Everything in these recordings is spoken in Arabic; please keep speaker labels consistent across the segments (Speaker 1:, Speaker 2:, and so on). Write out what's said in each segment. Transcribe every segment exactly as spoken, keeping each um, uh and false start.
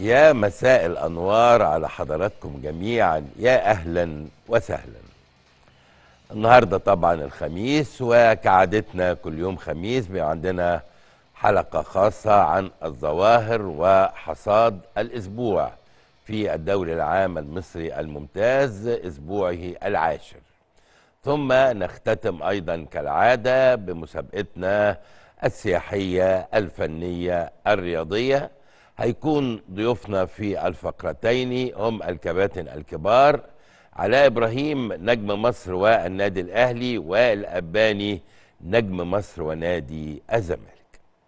Speaker 1: يا مساء الأنوار على حضراتكم جميعا، يا أهلا وسهلا. النهاردة طبعا الخميس، وكعادتنا كل يوم خميس بيبقى عندنا حلقة خاصة عن الظواهر وحصاد الأسبوع في الدوري العام المصري الممتاز أسبوعه العاشر. ثم نختتم أيضا كالعادة بمسابقتنا السياحية الفنية الرياضية. هيكون ضيوفنا في الفقرتين هم الكباتن الكبار علاء إبراهيم نجم مصر والنادي الأهلي، والأباني نجم مصر ونادي الزمالك.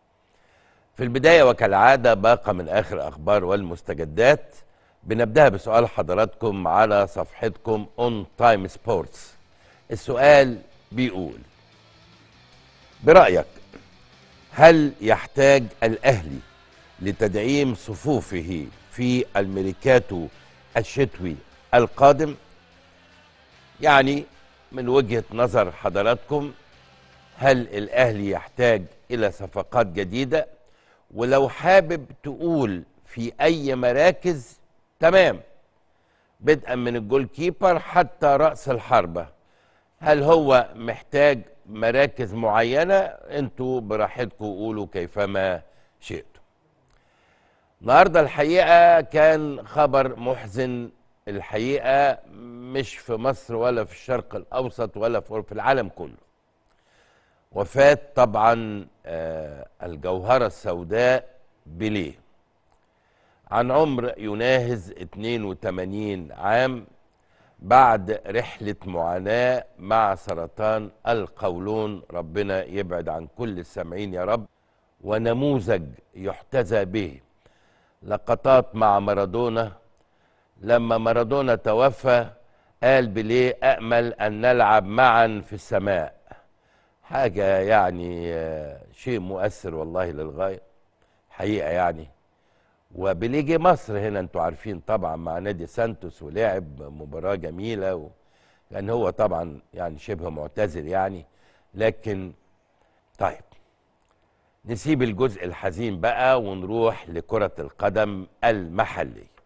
Speaker 1: في البداية وكالعادة باقة من آخر أخبار والمستجدات، بنبدأ بسؤال حضراتكم على صفحتكم اون تايم سبورتس. السؤال بيقول: برأيك هل يحتاج الأهلي لتدعيم صفوفه في الميركاتو الشتوي القادم؟ يعني من وجهة نظر حضراتكم، هل الأهلي يحتاج إلى صفقات جديدة؟ ولو حابب تقول في أي مراكز، تمام، بدءا من الجول كيبر حتى رأس الحربة. هل هو محتاج مراكز معينة؟ انتوا براحتكم قولوا كيفما شئتم. النهارده الحقيقة كان خبر محزن، الحقيقة مش في مصر ولا في الشرق الأوسط ولا في العالم كله. وفاة طبعا آه الجوهرة السوداء بيليه، عن عمر يناهز اثنين وثمانين عام، بعد رحلة معاناة مع سرطان القولون. ربنا يبعد عن كل السامعين يا رب، ونموذج يحتذى به. لقطات مع مارادونا، لما مارادونا توفى قال بيليه: أأمل أن نلعب معا في السماء. حاجة يعني شيء مؤثر والله للغاية حقيقة يعني. وبيليه جه مصر هنا انتوا عارفين طبعا مع نادي سانتوس، ولعب مباراة جميلة، و... لأن هو طبعا يعني شبه معتزل يعني. لكن طيب نسيب الجزء الحزين بقى ونروح لكرة القدم المحلية.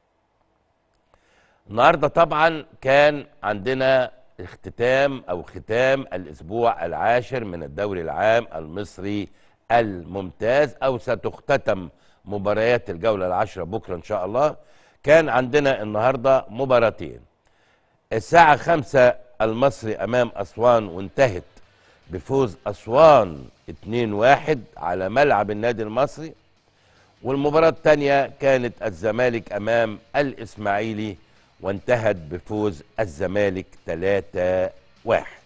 Speaker 1: النهارده طبعا كان عندنا اختتام او ختام الاسبوع العاشر من الدوري العام المصري الممتاز، او ستختتم مباريات الجولة العاشرة بكرة ان شاء الله. كان عندنا النهارده مباراتين. الساعة خمسة المصري امام اسوان، وانتهت بفوز اسوان اتنين واحد على ملعب النادي المصري. والمباراة الثانية كانت الزمالك امام الاسماعيلي، وانتهت بفوز الزمالك ثلاثة واحد.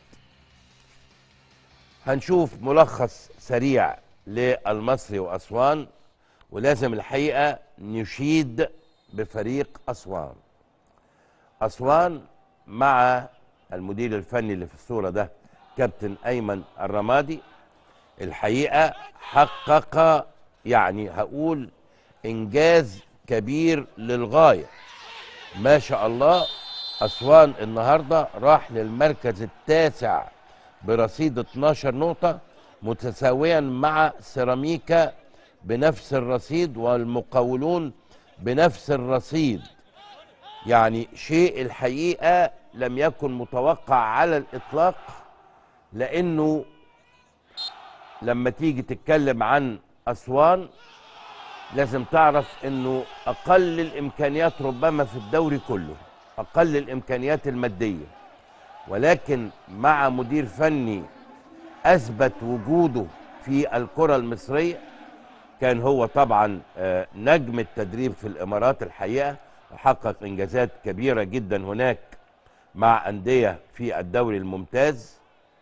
Speaker 1: هنشوف ملخص سريع للمصري وأسوان، ولازم الحقيقة نشيد بفريق أسوان. أسوان مع المدير الفني اللي في الصورة ده كابتن أيمن الرمادي، الحقيقة حقق يعني هقول إنجاز كبير للغاية. ما شاء الله، أسوان النهاردة راح للمركز التاسع برصيد اتناشر نقطة، متساويا مع سيراميكا بنفس الرصيد، والمقاولون بنفس الرصيد. يعني شيء الحقيقة لم يكن متوقع على الإطلاق، لأنه لما تيجي تتكلم عن أسوان لازم تعرف انه اقل الامكانيات ربما في الدوري كله، اقل الامكانيات المادية، ولكن مع مدير فني اثبت وجوده في الكرة المصرية. كان هو طبعا نجم التدريب في الامارات الحقيقة، وحقق انجازات كبيرة جدا هناك مع اندية في الدوري الممتاز،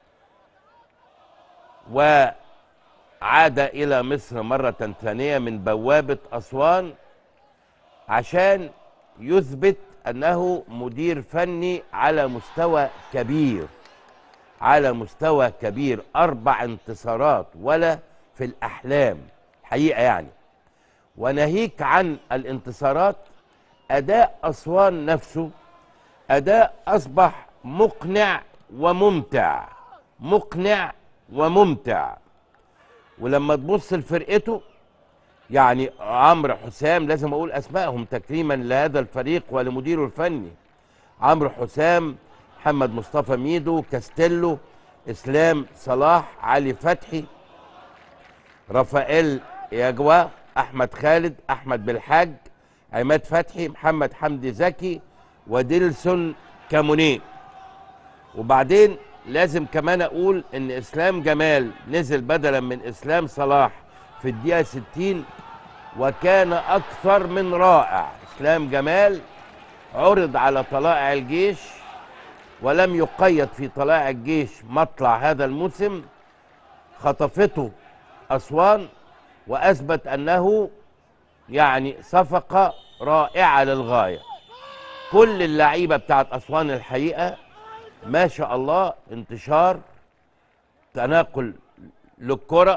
Speaker 1: و عاد إلى مصر مرة ثانية من بوابة أسوان عشان يثبت أنه مدير فني على مستوى كبير، على مستوى كبير. أربع انتصارات ولا في الأحلام حقيقة يعني. وناهيك عن الانتصارات، أداء أسوان نفسه أداء أصبح مقنع وممتع، مقنع وممتع. ولما تبص لفرقته يعني عمرو حسام، لازم اقول اسمائهم تكريما لهذا الفريق ولمديره الفني. عمرو حسام، محمد مصطفى ميدو، كاستيلو، اسلام صلاح، علي فتحي، رافائيل ياجوا، احمد خالد، احمد بالحاج، عماد فتحي، محمد حمدي زكي، وديلسون كامونيه. وبعدين لازم كمان اقول ان اسلام جمال نزل بدلا من اسلام صلاح في الدقيقه ستين، وكان اكثر من رائع. اسلام جمال عرض على طلائع الجيش ولم يقيد في طلائع الجيش مطلع هذا الموسم، خطفته اسوان واثبت انه يعني صفقه رائعه للغايه. كل اللعيبه بتاعت اسوان الحقيقه ما شاء الله، انتشار، تناقل للكره.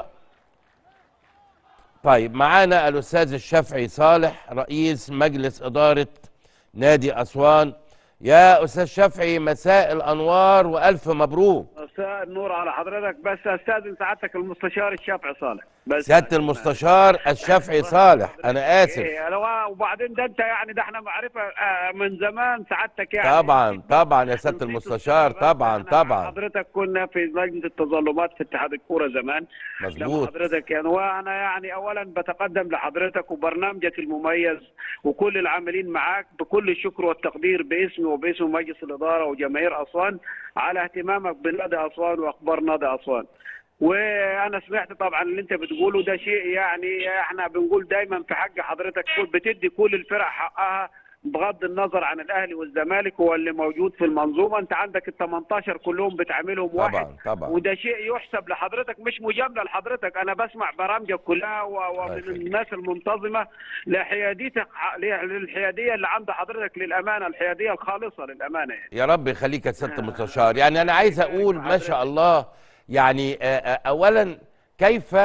Speaker 1: طيب معانا الاستاذ الشافعي صالح رئيس مجلس اداره نادي اسوان. يا استاذ شافعي مساء الانوار والف مبروك.
Speaker 2: مساء النور على حضرتك، بس استاذن سعادتك المستشار الشافعي صالح. بس
Speaker 1: سياده المستشار الشافعي صالح، انا اسف.
Speaker 2: إيه لو وبعدين ده انت يعني ده احنا معرفه آه، من زمان سعادتك يعني.
Speaker 1: طبعا طبعا يا سياده المستشار، طبعا طبعا.
Speaker 2: حضرتك كنا في لجنه التظلمات في اتحاد الكوره زمان.
Speaker 1: مظبوط.
Speaker 2: حضرتك يعني وانا يعني اولا بتقدم لحضرتك وبرنامجك المميز وكل العاملين معاك بكل الشكر والتقدير باسمي وباسم مجلس الاداره وجماهير اسوان على اهتمامك بنادي اسوان واخبار نادي اسوان. وانا سمعت طبعا اللي انت بتقوله ده شيء يعني احنا بنقول دايما في حق حضرتك بتدي كل الفرق حقها بغض النظر عن الاهلي والزمالك هو اللي موجود في المنظومه. انت عندك ال تمنتاشر كلهم بتعاملهم واحد.
Speaker 1: طبعا طبعا.
Speaker 2: وده شيء يحسب لحضرتك، مش مجامله لحضرتك، انا بسمع برامجك كلها ومن الناس المنتظمه لحياديتك للحياديه اللي عند حضرتك للامانه، الحياديه الخالصه للامانه يعني.
Speaker 1: يا رب يخليك يا سياده المستشار. يعني انا عايز اقول ما شاء الله، يعني اولا كيف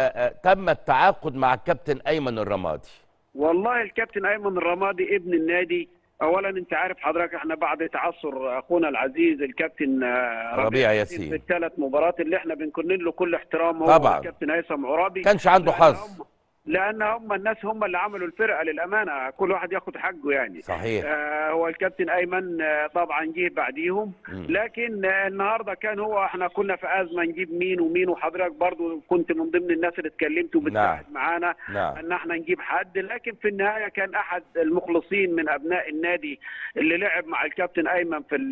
Speaker 1: تم التعاقد مع الكابتن ايمن الرمادي؟
Speaker 2: والله الكابتن ايمن الرمادي ابن النادي. اولا انت عارف حضرتك احنا بعد تعثر اخونا العزيز الكابتن
Speaker 1: ربيع ياسين
Speaker 2: في الثلاث مباريات اللي احنا بنكن له كل احترام، هو
Speaker 1: طبعا
Speaker 2: الكابتن هيثم عرابي
Speaker 1: كانش عنده حظ،
Speaker 2: لان هم الناس هم اللي عملوا الفرقه للامانه، كل واحد ياخد حقه يعني.
Speaker 1: صحيح.
Speaker 2: آه هو الكابتن ايمن آه طبعا جه بعديهم. م. لكن آه النهارده كان هو احنا كنا في ازمه نجيب مين ومين، وحضرتك برضو كنت من ضمن الناس اللي اتكلمت وبتساعد
Speaker 1: نعم.
Speaker 2: معانا
Speaker 1: نعم.
Speaker 2: ان احنا نجيب حد، لكن في النهايه كان احد المخلصين من ابناء النادي اللي لعب مع الكابتن ايمن في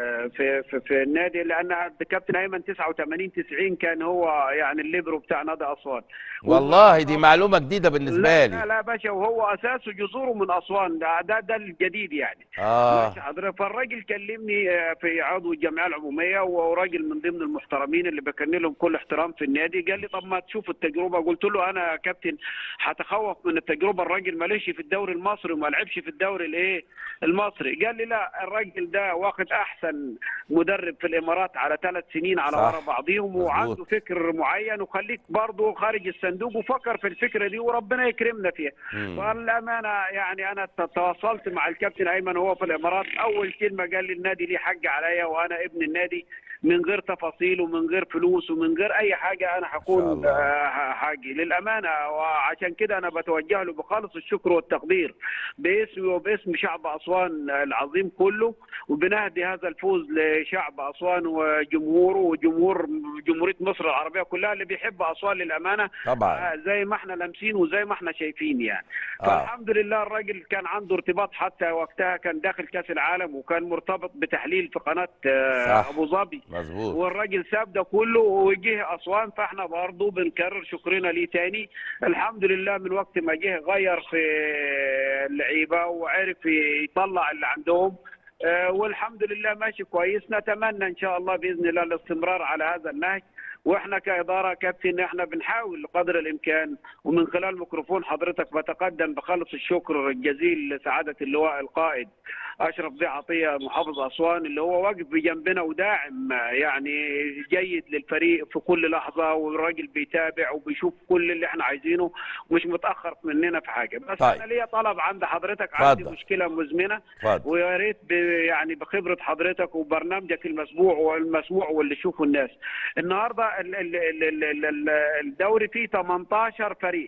Speaker 2: في في, في النادي، لان الكابتن ايمن تسعة وثمانين تسعين كان هو يعني الليبرو بتاع نادي اسوان.
Speaker 1: والله دي معلومه جديده بالنسبه
Speaker 2: لا
Speaker 1: لي.
Speaker 2: لا لا باشا، وهو اساسه جذوره من اسوان، ده ده, ده الجديد يعني.
Speaker 1: اه
Speaker 2: ماشي حضرتك. فالراجل كلمني في عضو الجمعيه العموميه وراجل من ضمن المحترمين اللي بكن لهم كل احترام في النادي، قال لي طب ما تشوف التجربه. قلت له انا يا كابتن هتخوف من التجربه، الراجل ماليش في الدوري المصري وما لعبش في الدوري الايه المصري. قال لي لا، الراجل ده واخد احسن مدرب في الامارات على ثلاث سنين على ورا بعضيهم، وعنده فكر معين، وخليك برضه خارج الصندوق وفكر في الفكره دي وربنا يكرمنا فيها. والامانه يعني انا تواصلت مع الكابتن ايمن وهو في الامارات، اول كلمه قال لي النادي ليه حق عليا وانا ابن النادي، من غير تفاصيل ومن غير فلوس ومن غير اي حاجه انا هكون حاجي للامانه. وعشان كده انا بتوجه له بخالص الشكر والتقدير باسمي وباسم شعب اسوان العظيم كله، وبنهدي هذا الفوز لشعب اسوان وجمهوره وجمهور جمهوريه مصر العربيه كلها اللي بيحب اسوان للامانه
Speaker 1: طبعا
Speaker 2: زي ما احنا لامسين وزي ما احنا شايفين يعني. آه. فالحمد لله الراجل كان عنده ارتباط، حتى وقتها كان داخل كاس العالم وكان مرتبط بتحليل في قناه ابو ظبي.
Speaker 1: مظبوط.
Speaker 2: والراجل ساب ده كله وجه اسوان، فاحنا برضه بنكرر شكرنا ليه تاني. الحمد لله من وقت ما جه غير في اللعيبه وعرف يطلع اللي عندهم، آه والحمد لله ماشي كويس. نتمنى ان شاء الله باذن الله الاستمرار على هذا النهج، واحنا كاداره كابتن احنا بنحاول قدر الامكان، ومن خلال ميكروفون حضرتك بتقدم بخلص الشكر الجزيل لسعاده اللواء القائد اشرف ضي عطيه محافظ اسوان اللي هو واقف بجنبنا وداعم يعني جيد للفريق في كل لحظه، والراجل بيتابع وبيشوف كل اللي احنا عايزينه ومش متاخر مننا في حاجه. بس طيب. انا ليا طلب عند حضرتك، عندي فضل. مشكله مزمنه، ويا ريت يعني بخبره حضرتك وبرنامجك المسموع والمسموع واللي يشوفه الناس. النهارده الدوري فيه تمنتاشر فريق،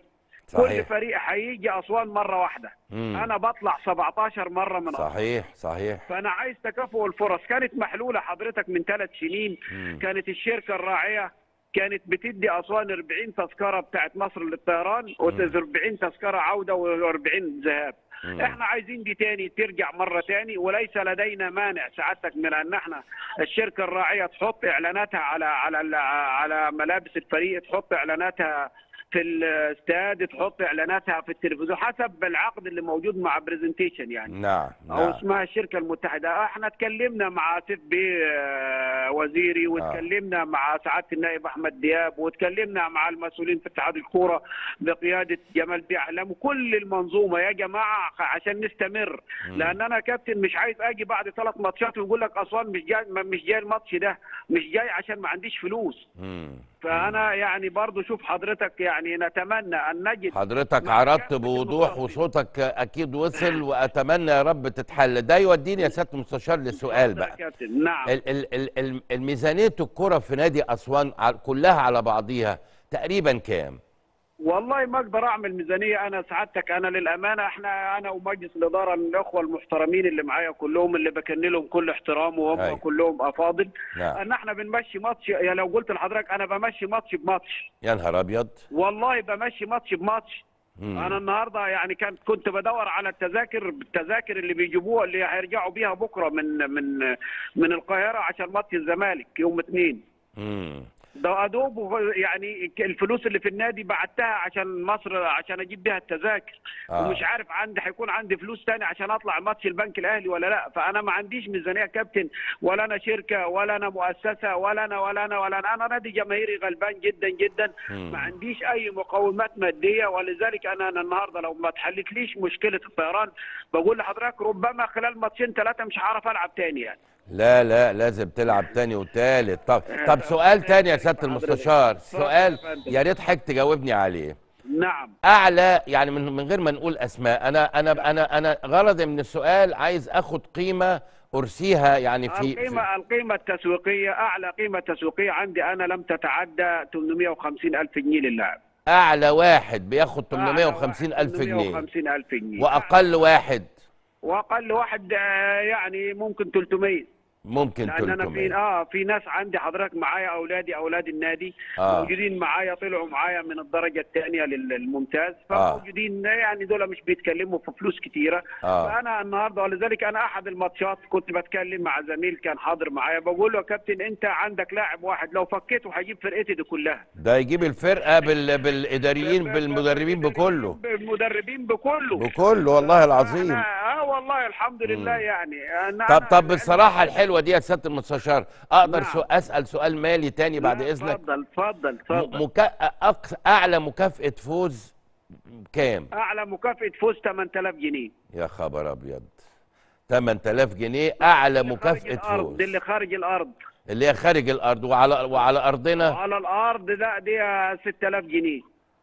Speaker 1: صحيح.
Speaker 2: كل فريق هيجي اسوان مره واحده.
Speaker 1: مم.
Speaker 2: انا بطلع سبعتاشر مره من أسوان.
Speaker 1: صحيح صحيح.
Speaker 2: فانا عايز تكافؤ الفرص. كانت محلوله حضرتك من ثلاث سنين.
Speaker 1: مم.
Speaker 2: كانت الشركه الراعيه كانت بتدي اسوان أربعين تذكره بتاعت مصر للطيران و40 تذكره عوده و40 ذهاب.
Speaker 1: مم.
Speaker 2: احنا عايزين دي تاني ترجع مره تاني، وليس لدينا مانع سعادتك من ان احنا الشركه الراعيه تحط اعلاناتها على على على ملابس الفريق، تحط اعلاناتها في الاستاد، تحط اعلاناتها في التلفزيون حسب العقد اللي موجود مع برزنتيشن يعني.
Speaker 1: نعم
Speaker 2: او
Speaker 1: نعم.
Speaker 2: اسمها الشركه المتحده. احنا اتكلمنا مع سيف بيه آه، وزيري، واتكلمنا آه. مع سعاده النائب احمد دياب، واتكلمنا مع المسؤولين في اتحاد الكوره بقياده جمال بيه علام وكل المنظومه يا جماعه عشان نستمر. م. لان انا كابتن مش عايز اجي بعد ثلاث ماتشات ويقول لك اسوان مش جاي مش جاي الماتش ده، مش جاي عشان ما عنديش فلوس. م. فانا يعني برضو شوف حضرتك يعني نتمنى ان نجد.
Speaker 1: حضرتك عرضت بوضوح وصوتك اكيد وصل، واتمنى يا رب تتحل. ده يوديني يا سياده المستشار للسؤال بقى.
Speaker 2: نعم.
Speaker 1: ال ال ال الميزانيه الكره في نادي اسوان كلها على بعضيها تقريبا كام؟
Speaker 2: والله ما اقدر اعمل ميزانيه انا سعادتك. انا للامانه احنا انا ومجلس الاداره الاخوه المحترمين اللي معايا كلهم اللي بكن لهم كل احترام وهم أي. كلهم افاضل. نعم. ان احنا بنمشي ماتش. يا لو قلت لحضرتك انا بمشي ماتش بماتش.
Speaker 1: يا نهار ابيض.
Speaker 2: والله بمشي ماتش بماتش. مم. انا النهارده يعني كنت كنت بدور على التذاكر التذاكر اللي بيجيبوها اللي هيرجعوا بيها بكره من من من القاهره عشان ماتش الزمالك يوم اثنين. امم ده ادوب يعني الفلوس اللي في النادي بعتها عشان مصر عشان اجيب بيها التذاكر. آه. ومش عارف عندي هيكون عندي فلوس تاني عشان اطلع ماتش البنك الاهلي ولا لا. فانا ما عنديش ميزانيه كابتن، ولا انا شركه ولا انا مؤسسه ولا انا ولا انا ولا انا, أنا نادي جماهيري غلبان جدا جدا. م. ما عنديش اي مقومات ماديه. ولذلك انا, أنا النهارده لو ما اتحلتليش مشكله الطيران بقول لحضرتك ربما خلال ماتشين ثلاثه مش هعرف العب تاني يعني.
Speaker 1: لا لا لازم تلعب تاني وتالت. طب طب سؤال تاني يا سياده المستشار، سؤال يا ريت حضرتك تجاوبني عليه.
Speaker 2: نعم.
Speaker 1: اعلى يعني من من غير ما نقول اسماء، انا انا انا انا غرضي من السؤال عايز اخد قيمه ارسيها يعني في
Speaker 2: القيمه في القيمه التسويقيه. اعلى قيمه تسويقيه عندي انا لم تتعدى ثمانمائة وخمسين ألف جنيه للاعب.
Speaker 1: اعلى واحد بياخد ثمانمائة وخمسين ألف جنيه.
Speaker 2: ثمانمائة وخمسين ألف جنيه.
Speaker 1: واقل واحد
Speaker 2: واقل واحد يعني ممكن ثلاثمائة.
Speaker 1: ممكن
Speaker 2: لان انا في اه في ناس عندي حضرتك معايا اولادي اولاد النادي آه. موجودين معايا طلعوا معايا من الدرجه الثانيه للممتاز فموجودين. آه. يعني دول مش بيتكلموا في فلوس كتيره. آه. فانا النهارده ولذلك انا احد الماتشات كنت بتكلم مع زميل كان حاضر معايا بقول له يا كابتن انت عندك لاعب واحد لو فكيته هيجيب فرقتي دي كلها.
Speaker 1: ده يجيب الفرقه بال... بالاداريين بالمدربين بكله.
Speaker 2: بالمدربين بكله
Speaker 1: بكله والله العظيم.
Speaker 2: اه والله الحمد لله. م. يعني أنا
Speaker 1: طب طب بالصراحه الحلوه دي يا سياده المستشار اقدر
Speaker 2: نعم.
Speaker 1: سو اسال سؤال مالي تاني بعد اذنك؟
Speaker 2: اتفضل اتفضل اتفضل.
Speaker 1: مكا... أقص... اعلى مكافاه فوز كام؟
Speaker 2: اعلى مكافاه فوز ثمانية آلاف جنيه.
Speaker 1: يا خبر ابيض. ثمانية آلاف جنيه اعلى مكافاه فوز.
Speaker 2: دي اللي خارج الارض.
Speaker 1: اللي هي خارج الارض. وعلى وعلى ارضنا
Speaker 2: وعلى الارض ده دي ستة آلاف جنيه.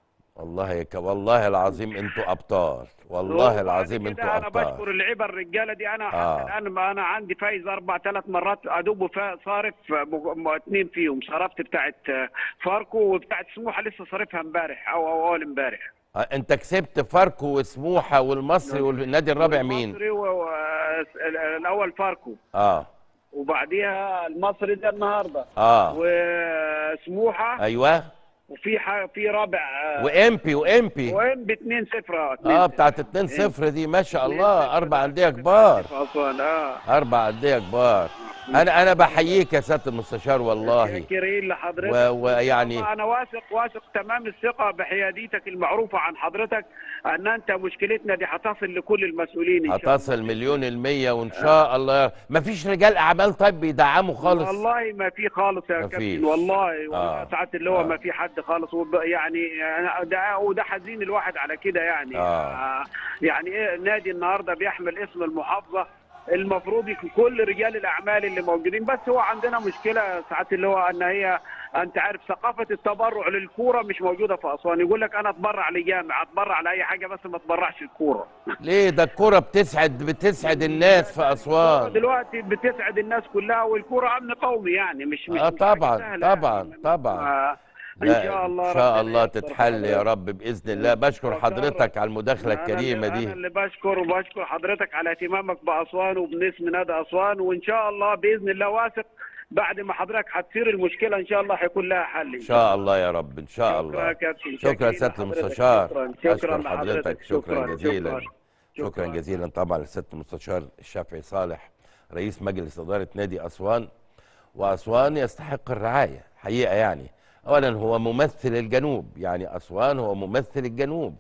Speaker 1: والله يك... والله العظيم انتوا ابطال. والله العظيم انتوا ابطال.
Speaker 2: انا بشكر اللعيبه الرجاله دي. انا آه. حتى الان انا عندي فايز اربع ثلاث مرات ادوب صارف اثنين فيهم. صرفت بتاعت فاركو وبتاعت سموحه لسه صارفها امبارح او او اول امبارح.
Speaker 1: آه انت كسبت فاركو وسموحه والمصري والنادي الرابع مين؟
Speaker 2: المصري والاول فاركو.
Speaker 1: اه
Speaker 2: وبعديها المصري ده النهارده.
Speaker 1: اه
Speaker 2: وسموحه.
Speaker 1: ايوه.
Speaker 2: وفي في رابع
Speaker 1: وامبي وامبي
Speaker 2: وامبي اتنين صفر.
Speaker 1: اه بتاعت اتنين صفر دي ما شاء الله. اربع انديه كبار.
Speaker 2: اه
Speaker 1: اربع انديه كبار. انا انا بحييك يا سياده المستشار والله.
Speaker 2: شاكرين لحضرتك.
Speaker 1: ويعني
Speaker 2: انا واثق واثق تمام الثقه بحياديتك المعروفه عن حضرتك ان انت مشكلتنا دي هتصل لكل المسؤولين ان شاء الله.
Speaker 1: هتصل مليون المية وان شاء آه. الله. ما فيش رجال اعمال طيب بيدعموا خالص؟
Speaker 2: والله ما في خالص يا كابتن. والله والله آه. ساعات اللي هو آه. ما في حد خالص. يعني ده وده حزين الواحد على كده يعني. آه. آه يعني ايه نادي النهارده بيحمل اسم المحافظه المفروض يكون كل رجال الاعمال اللي موجودين. بس هو عندنا مشكله ساعات اللي هو ان هي انت عارف ثقافه التبرع للكوره مش موجوده في اسوان. يقول لك انا اتبرع لجامع اتبرع لاي حاجه بس ما اتبرعش الكوره.
Speaker 1: ليه؟ ده الكوره بتسعد بتسعد الناس في اسوان
Speaker 2: دلوقتي بتسعد الناس كلها والكوره امن قومي يعني مش مش
Speaker 1: اه طبعا طبعا طبعا.
Speaker 2: ان
Speaker 1: لا
Speaker 2: شاء
Speaker 1: ان
Speaker 2: الله
Speaker 1: شاء
Speaker 2: ربنا
Speaker 1: الله
Speaker 2: ييسر
Speaker 1: تتحل يا
Speaker 2: حضرتك.
Speaker 1: رب باذن الله. بشكر حضرتك على المداخله
Speaker 2: انا
Speaker 1: الكريمه
Speaker 2: اللي انا
Speaker 1: دي.
Speaker 2: اللي بشكر وبشكر حضرتك على اهتمامك باسوان وباسم نادي اسوان، وان شاء الله باذن الله واثق بعد ما حضرتك هتصير المشكله ان شاء الله هيكون لها حل
Speaker 1: ان
Speaker 2: ان
Speaker 1: شاء
Speaker 2: شاء
Speaker 1: الله
Speaker 2: الله.
Speaker 1: يا رب ان شاء
Speaker 2: شكرا
Speaker 1: الله.
Speaker 2: يا كابتن،
Speaker 1: شكرا
Speaker 2: شاكرين
Speaker 1: سياده
Speaker 2: لحضرتك.
Speaker 1: المستشار.
Speaker 2: شكرا شكرا
Speaker 1: اشكر حضرتك
Speaker 2: لحضرتك.
Speaker 1: شكرا
Speaker 2: شكرا
Speaker 1: جزيلا.
Speaker 2: شكرا
Speaker 1: شكرا جزيلا طبعا لسياده المستشار الشافعي صالح رئيس مجلس اداره نادي اسوان. واسوان يستحق الرعايه حقيقه يعني. اولا هو ممثل الجنوب، يعني اسوان هو ممثل الجنوب.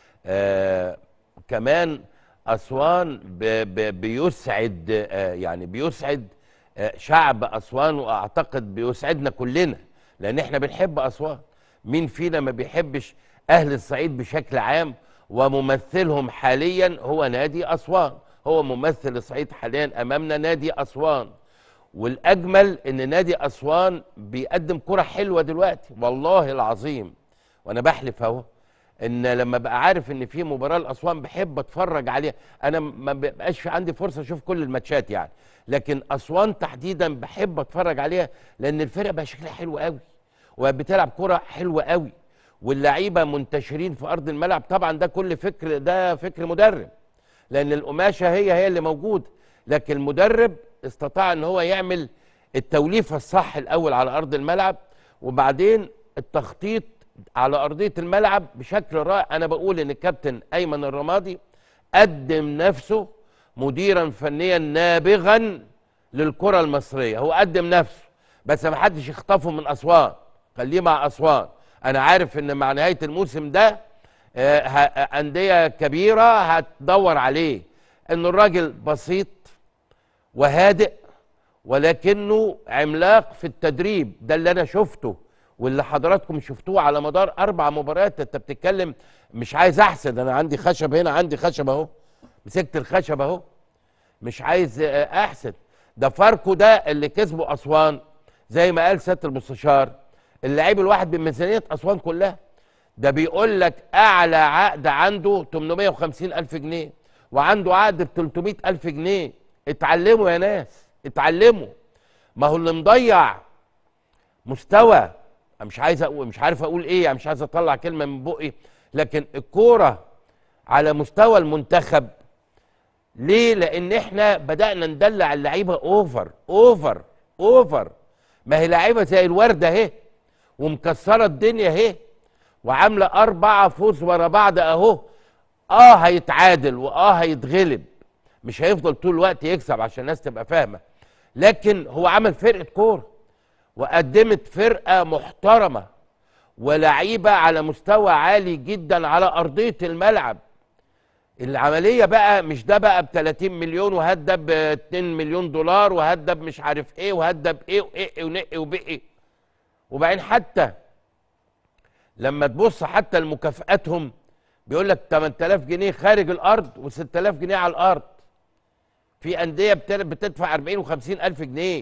Speaker 1: آه كمان اسوان ب ب بيسعد آه يعني بيسعد آه شعب اسوان، واعتقد بيسعدنا كلنا لان احنا بنحب اسوان. مين فينا ما بيحبش اهل الصعيد بشكل عام؟ وممثلهم حاليا هو نادي اسوان، هو ممثل الصعيد حاليا امامنا نادي اسوان. والاجمل ان نادي اسوان بيقدم كرة حلوه دلوقتي والله العظيم. وانا بحلف اهو ان لما بقى عارف ان في مباراه لاسوان بحب اتفرج عليها. انا ما بقاش في عندي فرصه اشوف كل الماتشات يعني، لكن اسوان تحديدا بحب اتفرج عليها لان الفرقه بقى شكلها حلو قوي وبتلعب كرة حلوه قوي، واللعيبه منتشرين في ارض الملعب. طبعا ده كل فكر، ده فكر مدرب، لان القماشه هي هي اللي موجوده، لكن المدرب استطاع ان هو يعمل التوليفه الصح الاول على ارض الملعب، وبعدين التخطيط على ارضيه الملعب بشكل رائع. انا بقول ان الكابتن ايمن الرمادي قدم نفسه مديرا فنيا نابغا للكره المصريه. هو قدم نفسه، بس ما حدش يخطفه من اسوان، خليه مع اسوان. انا عارف ان مع نهايه الموسم ده آه، ه- انديه كبيره هتدور عليه، انه الراجل بسيط وهادئ ولكنه عملاق في التدريب. ده اللي انا شفته واللي حضراتكم شفتوه على مدار اربع مباريات. انت بتتكلم، مش عايز احسد، انا عندي خشب هنا، عندي خشب اهو، مسكت الخشب اهو، مش عايز آه، احسد. ده فاركو ده اللي كسبه اسوان زي ما قال سياده المستشار، اللعيب الواحد بميزانيه اسوان كلها. ده بيقول لك اعلى عقد عنده ثمانمائة وخمسين الف جنيه، وعنده عقد ب ثلاثمائة الف جنيه. اتعلموا يا ناس، اتعلموا. ما هو اللي مضيع مستوى، أنا مش عايز أقول، مش عارف اقول ايه، يعني مش عايز اطلع كلمه من بقي، لكن الكوره على مستوى المنتخب. ليه؟ لان احنا بدانا ندلع اللعيبه اوفر اوفر اوفر. ما هي لعيبه زي الورده اهي ومكسره الدنيا اهي، وعامله اربعه فوز ورا بعض اهو. اه هيتعادل واه هيتغلب، مش هيفضل طول الوقت يكسب عشان الناس تبقى فاهمه، لكن هو عمل فرقه كوره وقدمت فرقه محترمه ولعيبه على مستوى عالي جدا على ارضيه الملعب. العمليه بقى مش ده بقى ب ثلاثين مليون وهات ده ب اتنين مليون دولار وهات ده مش عارف ايه وهات ده بايه وايه ونقي وبقي. وبعدين حتى لما تبص حتى لمكافئاتهم بيقول لك ثمانية آلاف جنيه خارج الارض و6000 جنيه على الارض. في انديه بتدفع أربعين وخمسين الف جنيه.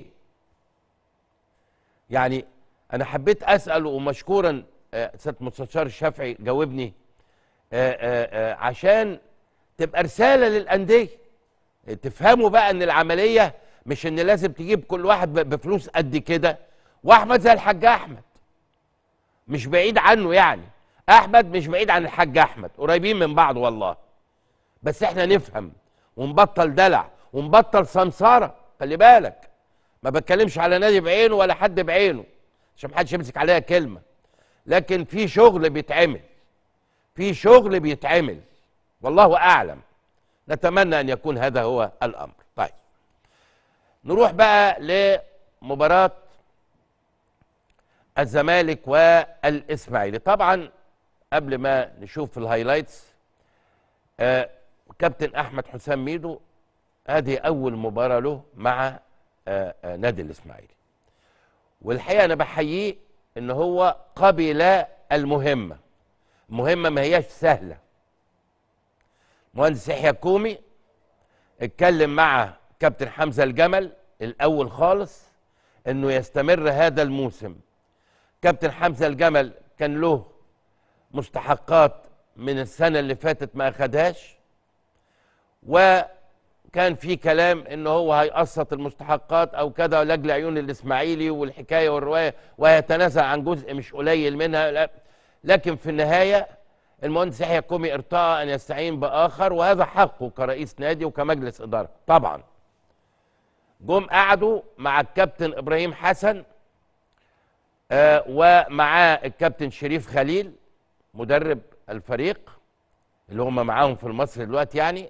Speaker 1: يعني انا حبيت اسال ومشكورا آه، سياده المستشار الشافعي جاوبني آه، آه، آه، عشان تبقى رساله للانديه تفهموا بقى ان العمليه مش ان لازم تجيب كل واحد ب- بفلوس قد كده. واحمد زي الحاج احمد مش بعيد عنه، يعني احمد مش بعيد عن الحاج احمد، قريبين من بعض والله. بس احنا نفهم ونبطل دلع ونبطل سمساره. خلي بالك، ما بتكلمش على نادي بعينه ولا حد بعينه عشان محدش يمسك عليها كلمه، لكن في شغل بيتعمل، في شغل بيتعمل والله اعلم. نتمنى ان يكون هذا هو الامر. طيب نروح بقى لمباراه الزمالك والاسماعيلي. طبعا قبل ما نشوف الهايلايتس، آه كابتن احمد حسام ميدو هذه اول مباراه له مع آه آه نادي الاسماعيلي، والحقيقه انا بحييه ان هو قبل المهمه. مهمه ما هياش سهله. مهندس يحيى كومي اتكلم مع كابتن حمزه الجمل الاول خالص انه يستمر هذا الموسم. كابتن حمزه الجمل كان له مستحقات من السنه اللي فاتت ما اخدهاش، وكان في كلام ان هو هيقسط المستحقات او كذا لاجل عيون الاسماعيلي والحكايه والروايه، ويتنازل عن جزء مش قليل منها. لا، لكن في النهايه المهندس يحيى الكومي ارتأى ان يستعين باخر، وهذا حقه كرئيس نادي وكمجلس اداره. طبعا جم قعدوا مع الكابتن ابراهيم حسن آه ومعاه الكابتن شريف خليل مدرب الفريق اللي هم معاهم في مصر دلوقتي يعني،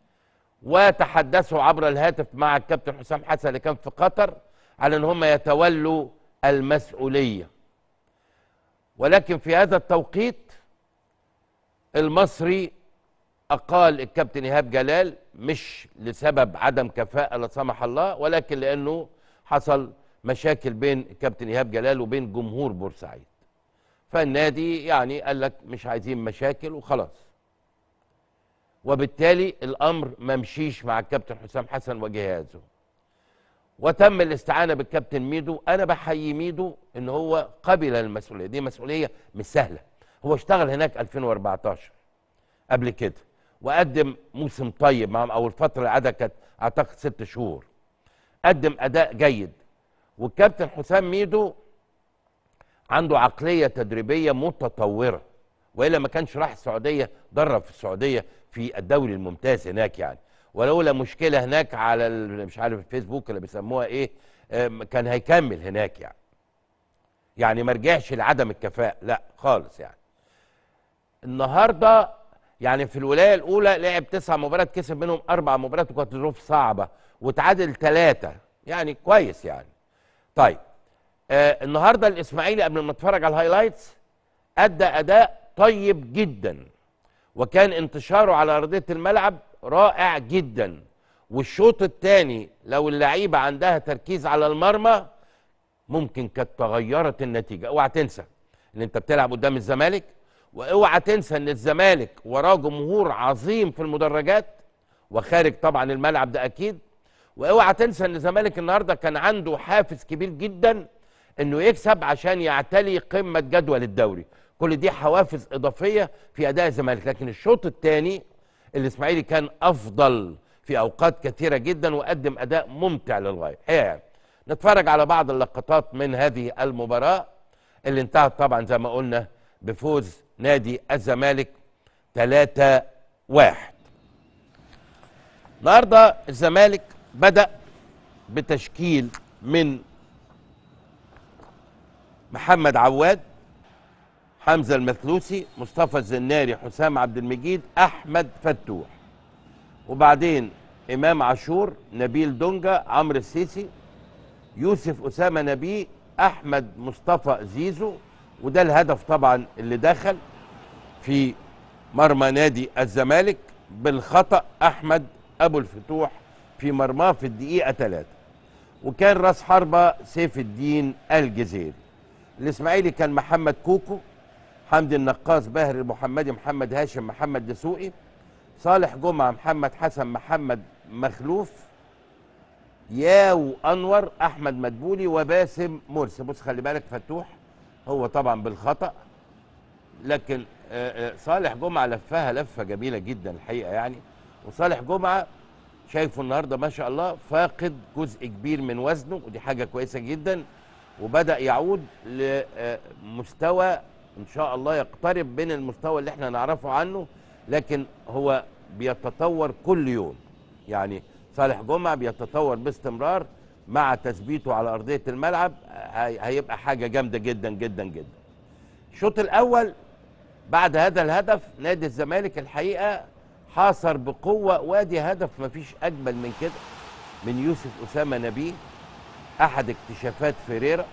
Speaker 1: وتحدثوا عبر الهاتف مع الكابتن حسام حسن اللي كان في قطر على ان هم يتولوا المسؤوليه. ولكن في هذا التوقيت المصري اقال الكابتن ايهاب جلال، مش لسبب عدم كفاءه لا سمح الله، ولكن لانه حصل مشاكل بين الكابتن ايهاب جلال وبين جمهور بورسعيد. فالنادي يعني قال لك مش عايزين مشاكل وخلاص، وبالتالي الامر ما مشيش مع الكابتن حسام حسن وجهازه، وتم الاستعانه بالكابتن ميدو. انا بحيي ميدو ان هو قبل المسؤوليه دي، مسؤوليه مش سهله. هو اشتغل هناك ألفين وأربعتاشر قبل كده وقدم موسم طيب معهم، او الفتره اللي قعدها كانت اعتقد ست شهور، قدم اداء جيد. والكابتن حسام ميدو عنده عقليه تدريبيه متطوره، والا ما كانش راح السعوديه درب في السعوديه في الدوري الممتاز هناك يعني. ولولا مشكله هناك على مش عارف الفيسبوك اللي بيسموها ايه، كان هيكمل هناك يعني. يعني ما رجعش لعدم الكفاءه، لا خالص يعني. النهارده يعني في الولايه الاولى لعب تسع مباريات، كسب منهم اربع مباريات وكانت ظروف صعبه، وتعادل ثلاثه، يعني كويس يعني. طيب آه النهارده الاسماعيلي قبل ما نتفرج على الهايلايتس ادى اداء طيب جدا، وكان انتشاره على ارضيه الملعب رائع جدا. والشوط الثاني لو اللعيبه عندها تركيز على المرمى ممكن كانت تغيرت النتيجه. اوعى تنسى ان انت بتلعب قدام الزمالك، واوعى تنسى ان الزمالك وراه جمهور عظيم في المدرجات وخارج طبعا الملعب ده اكيد. واوعى تنسى ان الزمالك النهارده كان عنده حافز كبير جدا انه يكسب عشان يعتلي قمه جدول الدوري. كل دي حوافز اضافيه في اداء الزمالك. لكن الشوط الثاني الاسماعيلي كان افضل في اوقات كثيره جدا وقدم اداء ممتع للغايه. يعني نتفرج على بعض اللقطات من هذه المباراه اللي انتهت طبعا زي ما قلنا بفوز نادي الزمالك ثلاثة واحد. النهارده الزمالك بدأ بتشكيل من محمد عواد، حمزة المثلوسي، مصطفى الزناري، حسام عبد المجيد، أحمد فتوح، وبعدين إمام عاشور، نبيل دونجا، عمرو السيسي، يوسف أسامة نبيه، أحمد مصطفى زيزو. وده الهدف طبعا اللي دخل في مرمى نادي الزمالك بالخطأ، أحمد أبو الفتوح في مرماه في الدقيقة ثلاثة. وكان راس حربة سيف الدين الجزيري. الإسماعيلي كان محمد كوكو، حمدي النقاص، باهر المحمدي، محمد هاشم، محمد دسوقي، صالح جمعة، محمد حسن، محمد مخلوف، ياو أنور، أحمد مدبولي، وباسم مرسي. بص خلي بالك فتوح هو طبعا بالخطأ، لكن صالح جمعة لفها لفة جميلة جدا الحقيقة يعني. وصالح جمعة شايفه النهارده ما شاء الله فاقد جزء كبير من وزنه، ودي حاجة كويسة جدا، وبدأ يعود لمستوى إن شاء الله يقترب من المستوى اللي احنا نعرفه عنه، لكن هو بيتطور كل يوم. يعني صالح جمعة بيتطور باستمرار مع تثبيته على أرضية الملعب، هيبقى حاجة جامدة جدا جدا جدا. الشوط الأول بعد هذا الهدف نادي الزمالك الحقيقة حاصر بقوة، وادي هدف مفيش أجمل من كده من يوسف أسامة نبيه، أحد اكتشافات فيريرا.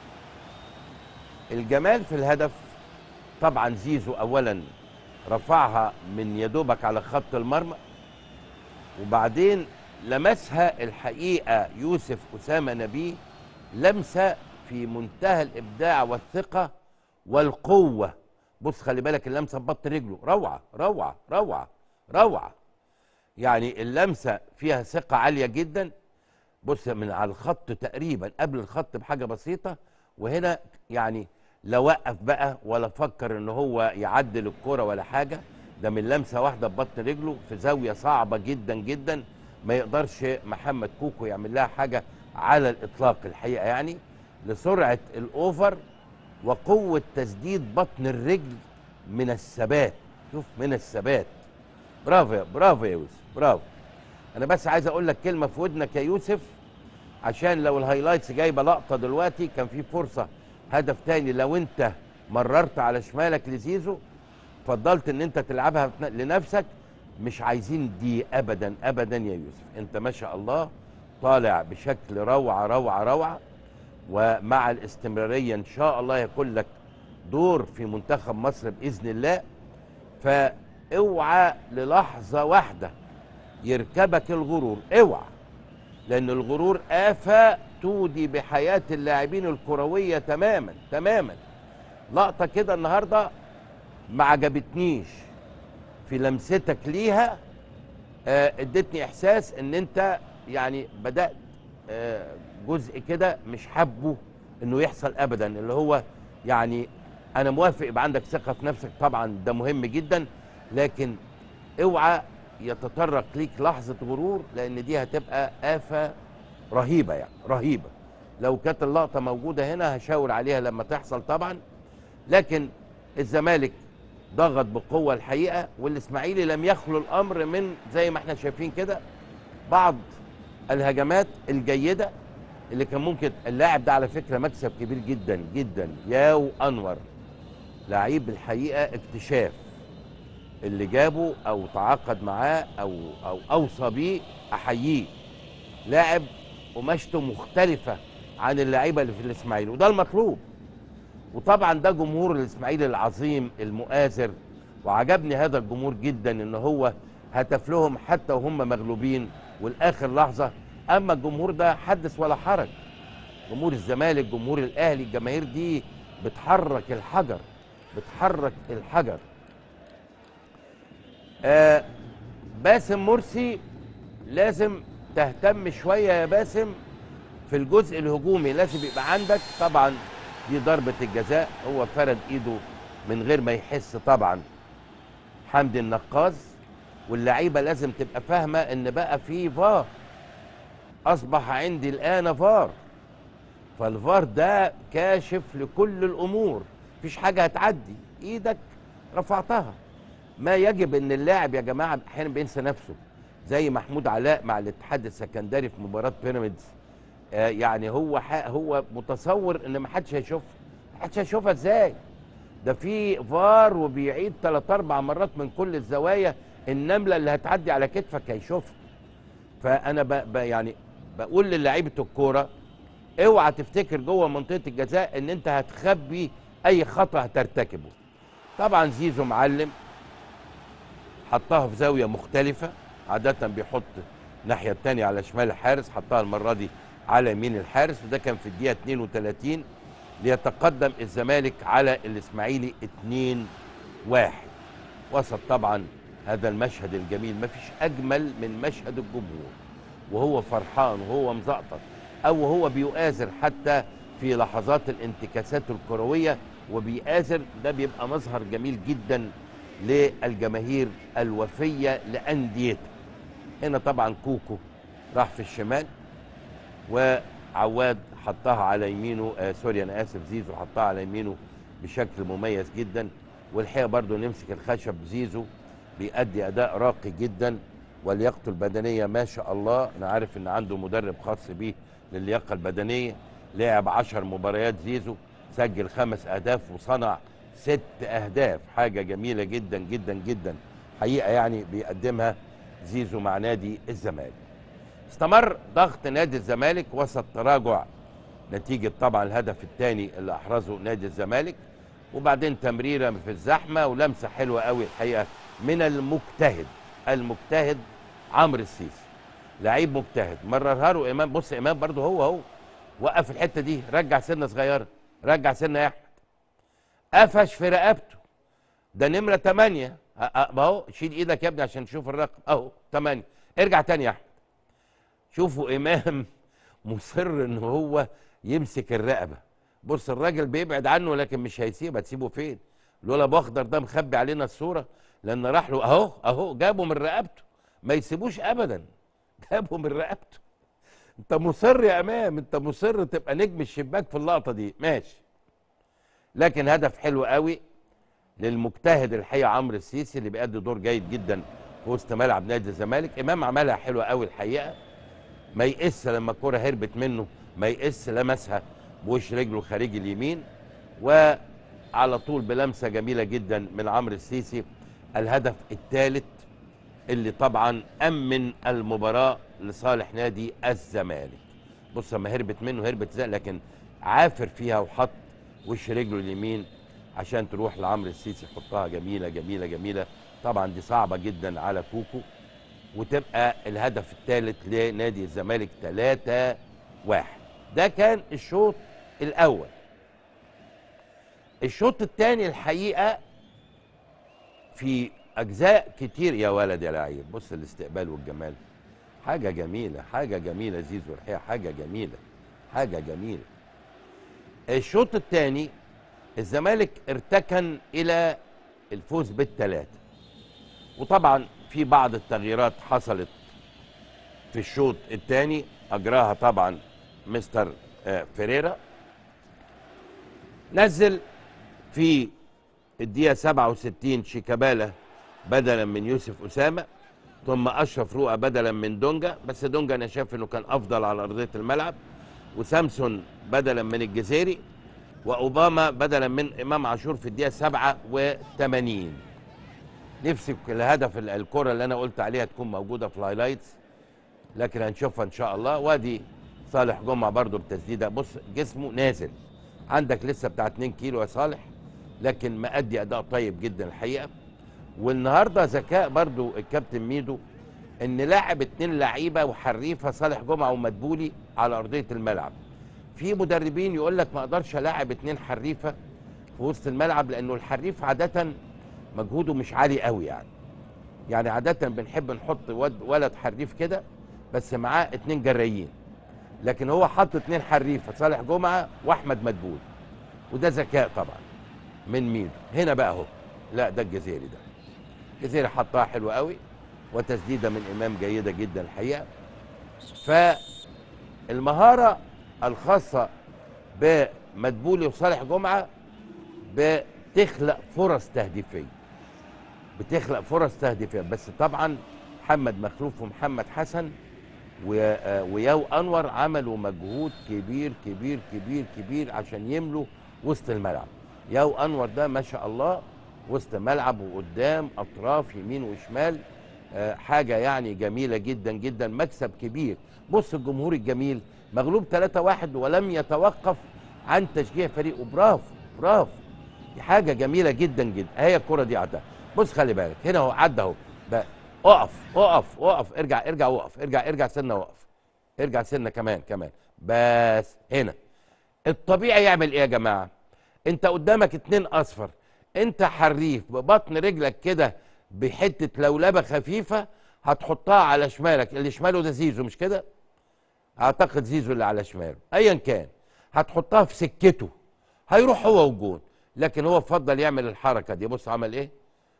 Speaker 1: الجمال في الهدف طبعا زيزو أولا رفعها من يدوبك على خط المرمى، وبعدين لمسها الحقيقة يوسف أسامة نبيه لمسة في منتهى الإبداع والثقة والقوة. بص خلي بالك اللمسة ببط رجله، روعة روعة روعة روعة، يعني اللمسة فيها ثقة عالية جدا. بص من على الخط تقريبا قبل الخط بحاجة بسيطة، وهنا يعني لا وقف بقى ولا فكر ان هو يعدل الكرة ولا حاجة، ده من لمسة واحدة ببطن رجله في زاوية صعبة جدا جدا ما يقدرش محمد كوكو يعمل لها حاجه على الاطلاق الحقيقه، يعني لسرعه الاوفر وقوه تسديد بطن الرجل من الثبات. شوف من الثبات. برافو يا برافو يا يوسف، برافو. انا بس عايز اقول لك كلمه في ودنك يا يوسف، عشان لو الهايلايتس جايبه لقطه دلوقتي، كان في فرصه هدف تاني لو انت مررت على شمالك لزيزو فضلت ان انت تلعبها لنفسك. مش عايزين دي ابدا ابدا يا يوسف. انت ما شاء الله طالع بشكل روعه روعه روعه، ومع الاستمراريه ان شاء الله يكون لك دور في منتخب مصر باذن الله. فاوعى للحظه واحده يركبك الغرور، اوعى، لان الغرور آفة تودي بحياة اللاعبين الكروية تماما تماما. لقطة كده النهاردة ما عجبتنيش في لمستك ليها، آه ادتني احساس ان انت يعني بدأت آه جزء كده مش حابه انه يحصل ابدا، اللي هو يعني انا موافق يبقى عندك ثقة في نفسك، طبعا ده مهم جدا، لكن اوعى يتطرق ليك لحظة غرور، لان دي هتبقى آفة رهيبة يعني رهيبة. لو كانت اللقطة موجودة هنا هشاور عليها لما تحصل طبعا. لكن الزمالك ضغط بقوة الحقيقة، والاسماعيلي لم يخلو الامر من زي ما احنا شايفين كده بعض الهجمات الجيدة اللي كان ممكن. اللاعب ده على فكرة مكسب كبير جدا جدا، ياو انور لعيب الحقيقة اكتشاف، اللي جابه او تعاقد معاه او او اوصى بيه احييه. لاعب قماشته مختلفه عن اللعيبه اللي في الاسماعيلي، وده المطلوب. وطبعا ده جمهور الاسماعيلي العظيم المؤازر، وعجبني هذا الجمهور جدا ان هو هتف لهم حتى وهم مغلوبين والاخر لحظه. اما الجمهور ده حدث ولا حرج، جمهور الزمالك جمهور الاهلي، الجماهير دي بتحرك الحجر بتحرك الحجر. آه باسم مرسي لازم تهتم شويه يا باسم في الجزء الهجومي، لازم يبقى عندك. طبعا دي ضربه الجزاء، هو فرد ايده من غير ما يحس طبعا حمدي النقاز، واللعيبه لازم تبقى فاهمه ان بقى في فار، اصبح عندي الان فار، فالفار ده كاشف لكل الامور، مفيش حاجه هتعدي، ايدك رفعتها. ما يجب ان اللاعب يا جماعه احيانا بينسى نفسه، زي محمود علاء مع الاتحاد السكندري في مباراه بيراميدز. آه يعني هو هو متصور ان ما حدش هيشوفها، ما حدش هيشوفها ازاي؟ ده في فار وبيعيد ثلاث اربع مرات من كل الزوايا، النمله اللي هتعدي على كتفك هيشوفها. فانا ب ب يعني بقول للاعيبه الكوره اوعى تفتكر جوه منطقه الجزاء ان انت هتخبي اي خطا هترتكبه. طبعا زيزو معلم حطها في زاويه مختلفه، عاده بيحط الناحيه الثانيه على شمال الحارس، حطها المره دي على يمين الحارس، وده كان في الدقيقه اتنين وتلاتين ليتقدم الزمالك على الاسماعيلي اتنين واحد. وسط طبعا هذا المشهد الجميل، مفيش اجمل من مشهد الجمهور وهو فرحان وهو مزقطط او وهو بيؤازر، حتى في لحظات الانتكاسات الكرويه وبيؤازر، ده بيبقى مظهر جميل جدا للجماهير الوفيه لانديتها. هنا طبعا كوكو راح في الشمال وعواد حطها على يمينه، آه سوري انا اسف زيزو حطها على يمينه بشكل مميز جدا. والحقيقه برضو نمسك الخشب، زيزو بيأدي اداء راقي جدا، ولياقته البدنيه ما شاء الله. انا عارف ان عنده مدرب خاص بيه للياقه البدنيه، لعب عشر مباريات زيزو، سجل خمس اهداف وصنع ست اهداف، حاجه جميله جدا جدا جدا حقيقه يعني بيقدمها زيزو مع نادي الزمالك. استمر ضغط نادي الزمالك وسط تراجع نتيجه طبعا الهدف الثاني اللي احرزه نادي الزمالك، وبعدين تمريره في الزحمه ولمسه حلوه قوي الحقيقه من المجتهد المجتهد عمرو السيسي، لعيب مجتهد، مررها له امام. بص امام برضه هو هو وقف الحته دي، رجع سنه صغيره، رجع سنه يا احمد، قفش في رقبته، ده نمره تمانية اهو، شيل ايدك يا ابني عشان تشوف الرقم اهو تمانية، ارجع تاني يا احمد. شوفوا امام مصر ان هو يمسك الرقبه. بص الراجل بيبعد عنه لكن مش هيسيبها، تسيبه فين؟ لولا ابو اخضر ده مخبي علينا الصوره، لان راح له اهو اهو جابه من رقبته، ما يسيبوش ابدا، جابه من رقبته. انت مصر يا امام، انت مصر تبقى نجم الشباك في اللقطه دي، ماشي. لكن هدف حلو قوي للمجتهد الحقيقه عمرو السيسي اللي بيأدي دور جيد جدا في وسط ملعب نادي الزمالك. امام عملها حلوه قوي الحقيقه، ما يقس لما الكره هربت منه، ما يقس، لمسها بوش رجله خارجي اليمين، وعلى طول بلمسه جميله جدا من عمرو السيسي الهدف الثالث اللي طبعا امن المباراه لصالح نادي الزمالك. بص لما هربت منه هربت ازاي، لكن عافر فيها وحط وش رجله اليمين عشان تروح لعمرو السيسي يحطها جميله جميله جميله. طبعا دي صعبه جدا على كوكو، وتبقى الهدف الثالث لنادي الزمالك ثلاثة واحد. ده كان الشوط الاول. الشوط الثاني الحقيقه في اجزاء كتير يا ولد يا لعيب، بص الاستقبال والجمال، حاجه جميله حاجه جميله زيزو الحقيقه، حاجه جميله حاجه جميله. الشوط الثاني الزمالك ارتكن الى الفوز بالثلاثه، وطبعا في بعض التغييرات حصلت في الشوط الثاني اجراها طبعا مستر فيريرا. نزل في الدقيقه سبعة وستين شيكابالا بدلا من يوسف اسامه، ثم اشرف رؤى بدلا من دونجا، بس دونجا انا شايف انه كان افضل على ارضيه الملعب، وسامسون بدلا من الجزيري، واوباما بدلا من امام عاشور في الدقيقه سبعة وثمانين. نفسي الهدف الكره اللي انا قلت عليها تكون موجوده في الهايلايتس، لكن هنشوفها ان شاء الله. وادي صالح جمعه برضو بتسديده، بص جسمه نازل، عندك لسه بتاع اتنين كيلو يا صالح، لكن مأدي اداء طيب جدا الحقيقه. والنهارده ذكاء برضو الكابتن ميدو ان لاعب اتنين لعيبه وحريفه صالح جمعه ومدبولي على ارضيه الملعب. في مدربين يقول لك ما اقدرش الاعب اتنين حريفه في وسط الملعب، لانه الحريف عاده مجهوده مش عالي قوي يعني. يعني عاده بنحب نحط ولد حريف كده بس معاه اتنين جرايين، لكن هو حط اتنين حريفه صالح جمعه واحمد مدبول، وده ذكاء طبعا من ميدو. هنا بقى اهو، لا ده الجزيري، ده الجزيري حطها حلوه قوي، وتسديده من امام جيده جدا الحقيقه. فالمهاره الخاصه بمدبولي وصالح جمعه بتخلق فرص تهديفيه، بتخلق فرص تهديفيه، بس طبعا محمد مخلوف ومحمد حسن وياو انور عملوا مجهود كبير كبير كبير كبير عشان يملوا وسط الملعب. ياو انور ده ما شاء الله وسط ملعب وقدام اطراف يمين وشمال، حاجه يعني جميله جدا جدا، مكسب كبير. بص الجمهور الجميل مغلوب ثلاثة واحد ولم يتوقف عن تشجيع فريقه، برافو برافو، دي حاجه جميله جدا جدا. هي الكره دي عدها، بص خلي بالك هنا اهو، عدى اهو، اقف اقف اقف، ارجع ارجع وقف، ارجع ارجع سنه وقف، ارجع سنه كمان كمان، بس هنا الطبيعي يعمل ايه يا جماعه؟ انت قدامك اتنين اصفر، انت حريف ببطن رجلك كده بحته لولبه خفيفه هتحطها على شمالك، اللي شماله ده زيزو مش كده؟ اعتقد زيزو اللي على شماله، ايا كان هتحطها في سكته هيروح هو والجون، لكن هو فضل يعمل الحركه دي. بص عمل ايه؟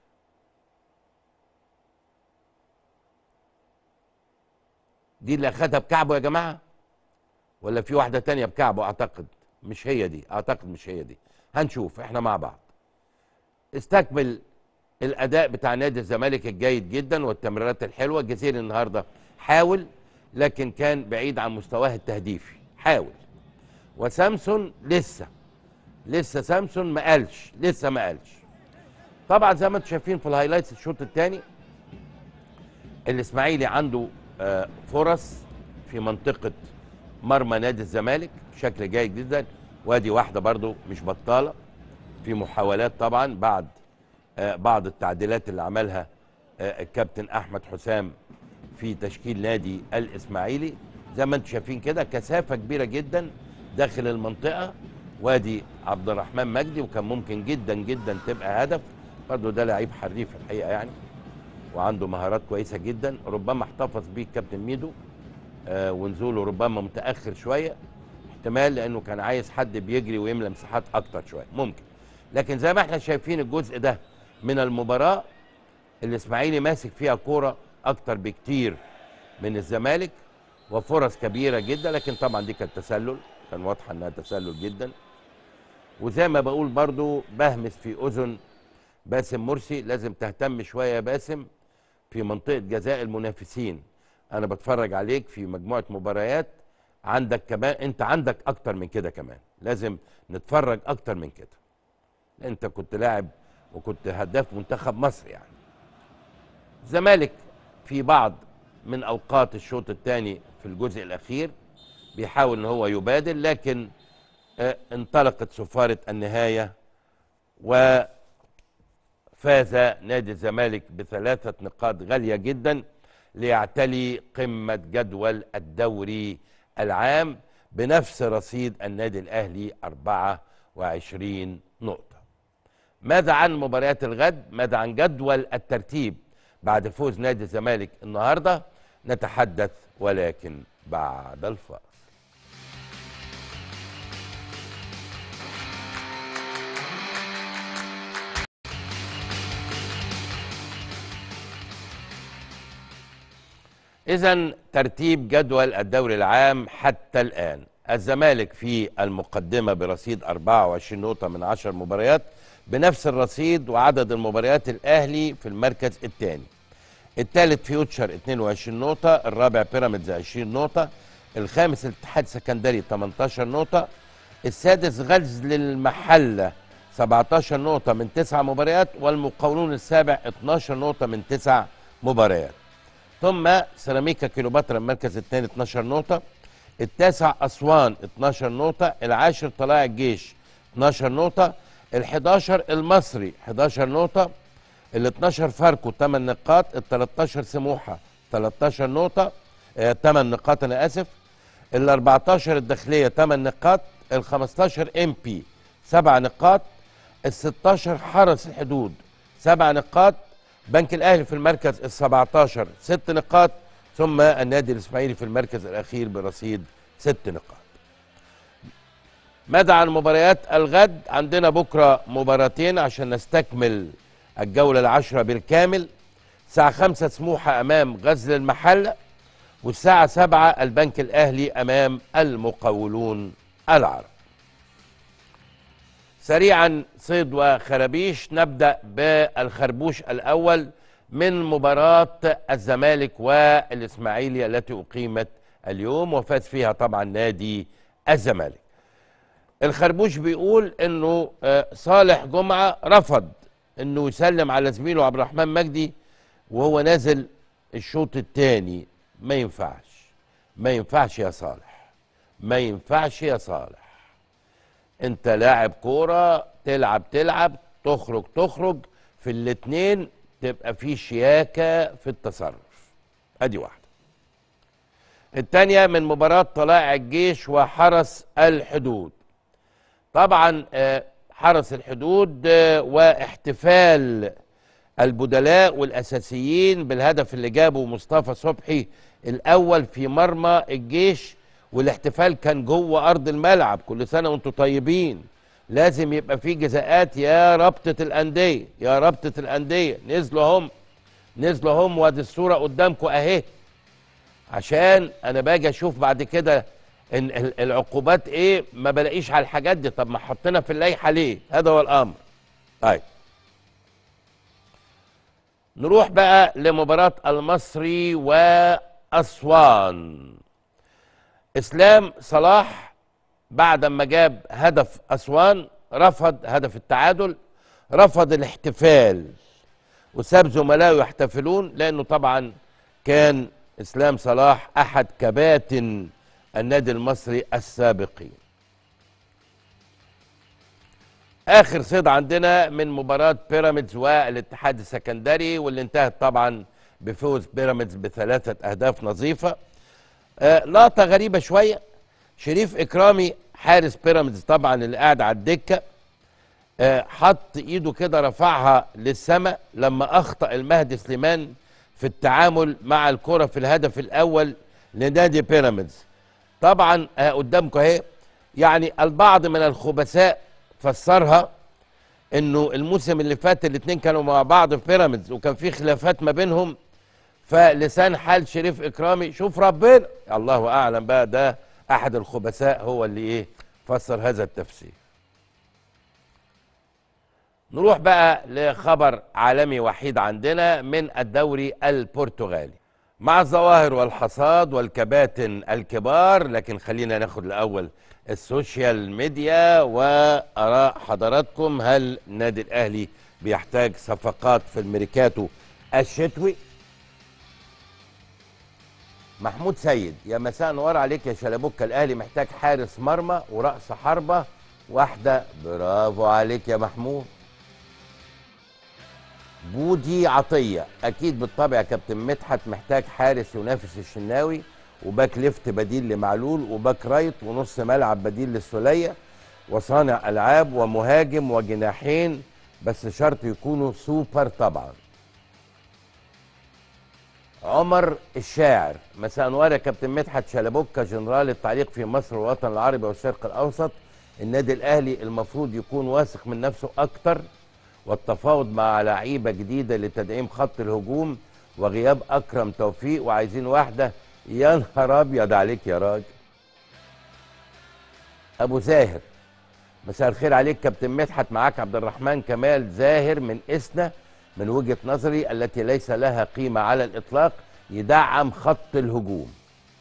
Speaker 1: دي اللي اخدها بكعبه يا جماعه، ولا في واحده تانية بكعبه؟ اعتقد مش هي دي، اعتقد مش هي دي، هنشوف احنا مع بعض. استكمل الاداء بتاع نادي الزمالك الجيد جدا والتمريرات الحلوه. الجزيري النهارده حاول لكن كان بعيد عن مستواه التهديفي، حاول. وسامسون لسه لسه سامسون ما قالش، لسه ما قالش. طبعا زي ما انتم شايفين في الهايلايتس الشوط الثاني الاسماعيلي عنده آه فرص في منطقه مرمى نادي الزمالك بشكل جيد جدا، وادي واحده برضو مش بطاله في محاولات طبعا بعد آه بعض التعديلات اللي عملها آه الكابتن احمد حسام في تشكيل نادي الاسماعيلي. زي ما انتم شايفين كده كثافه كبيره جدا داخل المنطقه، وادي عبد الرحمن مجدي، وكان ممكن جدا جدا تبقى هدف برضه، ده لعيب حريف الحقيقه يعني وعنده مهارات كويسه جدا. ربما احتفظ بيه الكابتن ميدو آه ونزوله ربما متاخر شويه، احتمال لانه كان عايز حد بيجري ويملى مساحات اكتر شويه ممكن. لكن زي ما احنا شايفين الجزء ده من المباراه الاسماعيلي ماسك فيها كوره اكتر بكتير من الزمالك وفرص كبيره جدا، لكن طبعا دي كانت تسلل، كان واضحه انها تسلل جدا. وزي ما بقول برضو بهمس في اذن باسم مرسي، لازم تهتم شويه يا باسم في منطقه جزاء المنافسين. انا بتفرج عليك في مجموعه مباريات، عندك كمان، انت عندك اكتر من كده كمان، لازم نتفرج اكتر من كده. انت كنت لاعب وكنت هداف منتخب مصر يعني. الزمالك في بعض من اوقات الشوط الثاني في الجزء الاخير بيحاول ان هو يبادل، لكن اه انطلقت صفاره النهايه وفاز نادي الزمالك بثلاثه نقاط غاليه جدا ليعتلي قمه جدول الدوري العام بنفس رصيد النادي الاهلي أربعة وعشرين نقطه. ماذا عن مباريات الغد؟ ماذا عن جدول الترتيب بعد فوز نادي الزمالك النهارده؟ نتحدث ولكن بعد الفاصل. إذن ترتيب جدول الدوري العام حتى الآن: الزمالك في المقدمة برصيد أربعة وعشرين نقطة من عشر مباريات، بنفس الرصيد وعدد المباريات الأهلي في المركز الثاني. الثالث فيوتشر اثنين وعشرين نقطة، الرابع بيراميدز عشرين نقطة، الخامس الاتحاد السكندري ثمانية عشر نقطة، السادس غزل المحلة سبعة عشر نقطة من تسع مباريات، والمقاولون السابع اثناشر نقطة من تسع مباريات. ثم سيراميكا كيلوباترا المركز الثاني اثناشر نقطة، التاسع أسوان اثناشر نقطة، العاشر طلائع الجيش اثناشر نقطة، الحداشر المصري حداشر نقطة، ال اتناشر فاركو ثمانية نقاط، ال تلتاشر سموحة تلتاشر نقطة آه ثمانية نقاط أنا آسف، ال أربعتاشر الداخلية ثمانية نقاط، ال خمستاشر ام بي سبع نقاط، ال ستاشر حرس الحدود سبع نقاط، بنك الأهلي في المركز ال سبعتاشر ست نقاط، ثم النادي الإسماعيلي في المركز الأخير برصيد ست نقاط. ماذا عن مباريات الغد؟ عندنا بكرة مباراتين عشان نستكمل الجولة العشرة بالكامل. الساعة خمسة سموحة أمام غزل المحلة، والساعة سبعة البنك الأهلي أمام المقاولون العرب. سريعا صيد وخرابيش، نبدأ بالخربوش الأول من مباراة الزمالك والإسماعيلي التي أقيمت اليوم وفاز فيها طبعا نادي الزمالك. الخربوش بيقول انه صالح جمعة رفض انه يسلم على زميله عبد الرحمن مجدي وهو نازل الشوط الثاني. ما ينفعش، ما ينفعش يا صالح، ما ينفعش يا صالح. انت لاعب كورة، تلعب تلعب تخرج تخرج، في الاتنين تبقى في شياكة في التصرف. ادي واحدة. الثانية من مباراة طلائع الجيش وحرس الحدود. طبعا حرس الحدود واحتفال البدلاء والأساسيين بالهدف اللي جابه مصطفى صبحي الأول في مرمى الجيش، والاحتفال كان جوه أرض الملعب. كل سنة وانتم طيبين. لازم يبقى في جزاءات يا رابطة الأندية، يا رابطة الأندية. نزلوا هم نزلوا هم وادي الصورة قدامكم أهي، عشان أنا باجي أشوف بعد كده ان العقوبات ايه، ما بلاقيش على الحاجات دي. طب ما حطينا في اللائحه ليه؟ هذا هو الامر. طيب نروح بقى لمباراه المصري واسوان. اسلام صلاح بعد ما جاب هدف اسوان رفض هدف التعادل، رفض الاحتفال وساب زملائه يحتفلون، لانه طبعا كان اسلام صلاح احد كباتن النادي المصري السابقين. اخر صيد عندنا من مباراة بيراميدز والاتحاد السكندري، واللي انتهت طبعا بفوز بيراميدز بثلاثة اهداف نظيفة. آه لقطة غريبة شوية، شريف اكرامي حارس بيراميدز طبعا اللي قاعد على الدكة آه حط ايده كده رفعها للسماء لما اخطأ المهدي سليمان في التعامل مع الكرة في الهدف الاول لنادي بيراميدز. طبعا قدامكم اهي، يعني البعض من الخبثاء فسرها انه الموسم اللي فات الاثنين كانوا مع بعض في بيراميدز وكان في خلافات ما بينهم، فلسان حال شريف إكرامي شوف ربنا الله أعلم بقى، ده أحد الخبثاء هو اللي إيه فسر هذا التفسير. نروح بقى لخبر عالمي وحيد عندنا من الدوري البرتغالي مع الظواهر والحصاد والكباتن الكبار، لكن خلينا ناخد الأول السوشيال ميديا وآراء حضراتكم. هل النادي الأهلي بيحتاج صفقات في الميركاتو الشتوي؟ محمود سيد، يا مساء نور عليك يا شلبوكة، الأهلي محتاج حارس مرمى ورأس حربة واحدة. برافو عليك يا محمود. بودي عطية، أكيد بالطبع يا كابتن مدحت محتاج حارس ينافس الشناوي، وباك ليفت بديل لمعلول، وباك رايت ونص ملعب بديل للسولية، وصانع ألعاب ومهاجم وجناحين، بس شرط يكونوا سوبر طبعا. عمر الشاعر، مساء انوار يا كابتن مدحت شلبوكة جنرال التعليق في مصر والوطن العربي والشرق الأوسط. النادي الأهلي المفروض يكون واثق من نفسه أكتر، والتفاوض مع لعيبة جديدة لتدعيم خط الهجوم، وغياب أكرم توفيق، وعايزين واحدة. يا نهار أبيض عليك يا راجل. أبو زاهر، مساء الخير عليك كابتن مدحت، معاك عبد الرحمن كمال زاهر من إسنا، من وجهة نظري التي ليس لها قيمة على الإطلاق، يدعم خط الهجوم.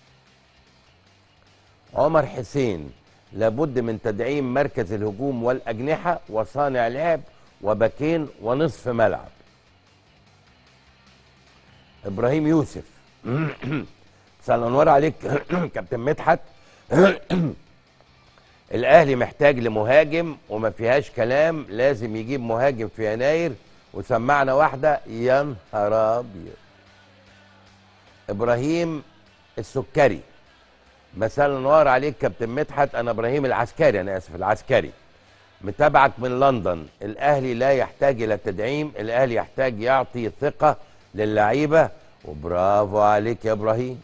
Speaker 1: عمر حسين، لابد من تدعيم مركز الهجوم والأجنحة وصانع لعب وباكين ونصف ملعب. إبراهيم يوسف، مساء الأنوار عليك كابتن مدحت، الأهلي محتاج لمهاجم وما فيهاش كلام، لازم يجيب مهاجم في يناير، وسمعنا واحدة. يا نهار أبيض. إبراهيم السكري، مساء الأنوار عليك كابتن مدحت، أنا إبراهيم العسكري، أنا آسف العسكري، متابعك من لندن. الأهلي لا يحتاج إلى تدعيم، الأهلي يحتاج يعطي ثقة للعيبة. وبرافو عليك يا إبراهيم.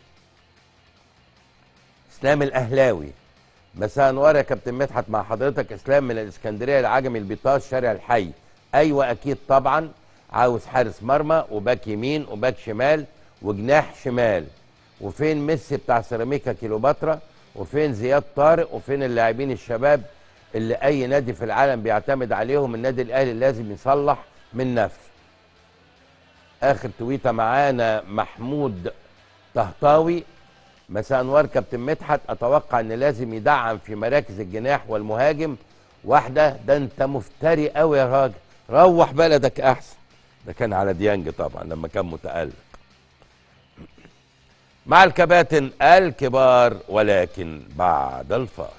Speaker 1: إسلام الأهلاوي، مساء انوار يا كابتن مدحت، مع حضرتك إسلام من الإسكندرية العجمي البيطاش شارع الحي. أيوة أكيد طبعا، عاوز حارس مرمى وباك يمين وباك شمال وجناح شمال. وفين ميسي بتاع سيراميكا كيلوباترا؟ وفين زياد طارق؟ وفين اللاعبين الشباب اللي أي نادي في العالم بيعتمد عليهم؟ النادي الأهلي لازم يصلح من نفسه. آخر تويتة معانا محمود طهطاوي، مساء انوار كابتن مدحت، اتوقع ان لازم يدعم في مراكز الجناح والمهاجم واحده. ده انت مفتري قوي يا راجل، روح بلدك احسن. ده كان على ديانج طبعا لما كان متألق. مع الكباتن الكبار ولكن بعد الفاصل.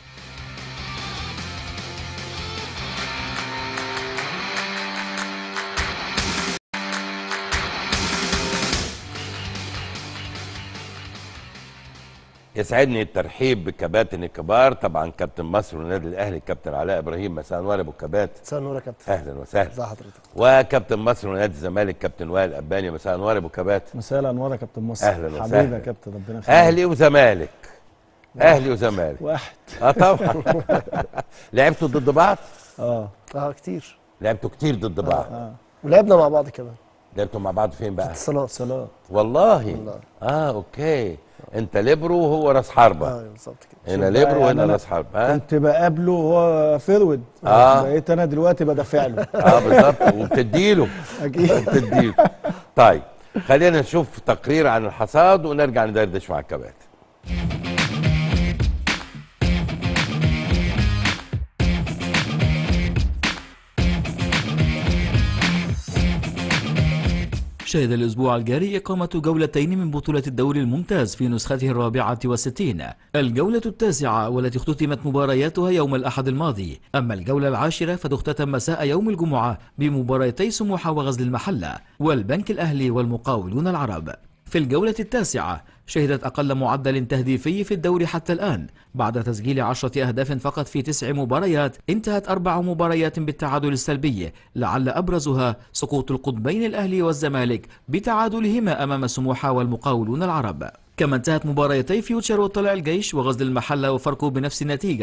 Speaker 1: يسعدني الترحيب بكباتن الكبار، طبعا كابتن مصر والنادي الاهلي كابتن علاء ابراهيم، مساء النور يا ابو كباتن.
Speaker 3: مساء النور يا كابتن.
Speaker 1: اهلا وسهلا.
Speaker 3: ازي حضرتك؟
Speaker 1: وكابتن مصر ونادي الزمالك كابتن وائل اباني، مساء النور يا ابو كباتن.
Speaker 4: مساء الانوار يا كابتن مصر.
Speaker 1: اهلا وسهلا
Speaker 4: حبيبي يا كابتن، ربنا يخليك.
Speaker 1: اهلي وزمالك، اهلي وزمالك
Speaker 4: واحد.
Speaker 1: اه طبعا. لعبتوا ضد بعض؟
Speaker 4: اه
Speaker 3: اه كتير،
Speaker 1: لعبتوا كتير ضد بعض.
Speaker 4: اه
Speaker 3: ولعبنا مع بعض كمان.
Speaker 1: لعبتوا مع بعض فين بقى؟
Speaker 3: اتصالات.
Speaker 4: صلاة.
Speaker 1: والله؟
Speaker 3: والله.
Speaker 1: اه اوكي، انت ليبرو وهو راس حربه.
Speaker 3: اه بالظبط كده.
Speaker 1: هنا
Speaker 4: شوف
Speaker 1: ليبرو
Speaker 4: بقى،
Speaker 1: وهنا
Speaker 4: يعني
Speaker 1: راس حربه. ها
Speaker 4: كنت بقابله وهو فيرود،
Speaker 1: آه.
Speaker 4: بقيت انا دلوقتي بدافع له.
Speaker 1: اه بالظبط، وبتديله
Speaker 4: اكيد.
Speaker 1: بتديله. طيب خلينا نشوف تقرير عن الحصاد ونرجع ندردش مع الكباتن.
Speaker 5: شهد الأسبوع الجاري إقامة جولتين من بطولة الدوري الممتاز في نسخته الرابعة والستين. الجولة التاسعة والتي اختتمت مبارياتها يوم الأحد الماضي، أما الجولة العاشرة فتختتم مساء يوم الجمعة بمباراتي سموحة وغزل المحلة والبنك الأهلي والمقاولون العرب. في الجولة التاسعة شهدت أقل معدل تهديفي في الدوري حتى الآن بعد تسجيل عشرة أهداف فقط في تسع مباريات، انتهت أربع مباريات بالتعادل السلبي، لعل أبرزها سقوط القطبين الأهلي والزمالك بتعادلهما أمام سموحة والمقاولون العرب. كما انتهت مباريتي فيوتشر وطلع الجيش وغزل المحلة وفاركو بنفس النتيجة،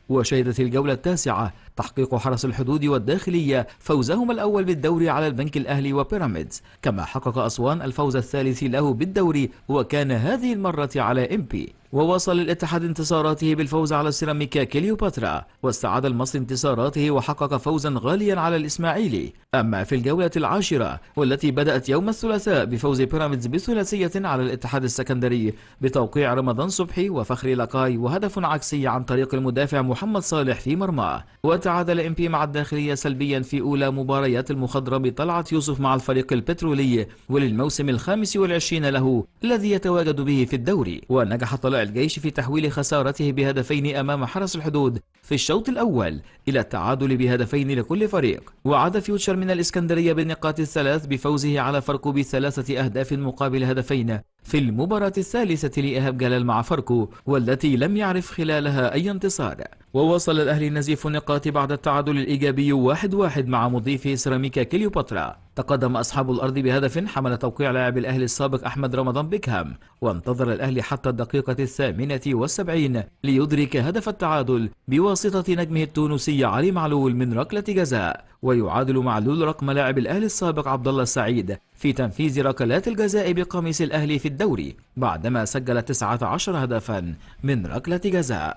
Speaker 5: وشهدت الجولة التاسعة تحقيق حرس الحدود والداخلية فوزهما الأول بالدوري على البنك الأهلي وبيراميدز، كما حقق أسوان الفوز الثالث له بالدوري وكان هذه المرة على إمبي. وواصل الاتحاد انتصاراته بالفوز على سيراميكا كليوباترا، واستعاد المصري انتصاراته وحقق فوزا غاليا على الإسماعيلي. أما في الجولة العاشرة والتي بدأت يوم الثلاثاء بفوز بيراميدز بثلاثية على الاتحاد السكندري بتوقيع رمضان صبحي وفخري لقاي وهدف عكسي عن طريق المدافع محمد صالح في مرماه. وتعادل إمبي مع الداخلية سلبيا في أولى مباريات المخضرم طلعت يوسف مع الفريق البترولي وللموسم الخامس والعشرين له الذي يتواجد به في الدوري. ونجح طلائع الجيش في تحويل خسارته بهدفين أمام حرس الحدود في الشوط الأول إلى التعادل بهدفين لكل فريق. وعاد فيوتشر من الإسكندرية بالنقاط الثلاث بفوزه على فاركو بثلاثة أهداف مقابل هدفين في المباراة الثالثة لإيهاب جلال مع فاركو والتي لم يعرف خلالها أي انتصار. ووصل الأهلي نزيف النقاط بعد التعادل الإيجابي واحد واحد مع مضيفه سيراميكا كليوباترا. تقدم أصحاب الأرض بهدف حمل توقيع لاعب الأهلي السابق أحمد رمضان بيكهام، وانتظر الأهلي حتى الدقيقة الثامنة والسبعين ليدرك هدف التعادل بواسطة نجمه التونسي علي معلول من ركلة جزاء. ويعادل معلول رقم لاعب الأهلي السابق عبد الله السعيد في تنفيذ ركلات الجزاء بقميص الأهلي في الدوري بعدما سجل تسعة عشر هدفا من ركلة جزاء.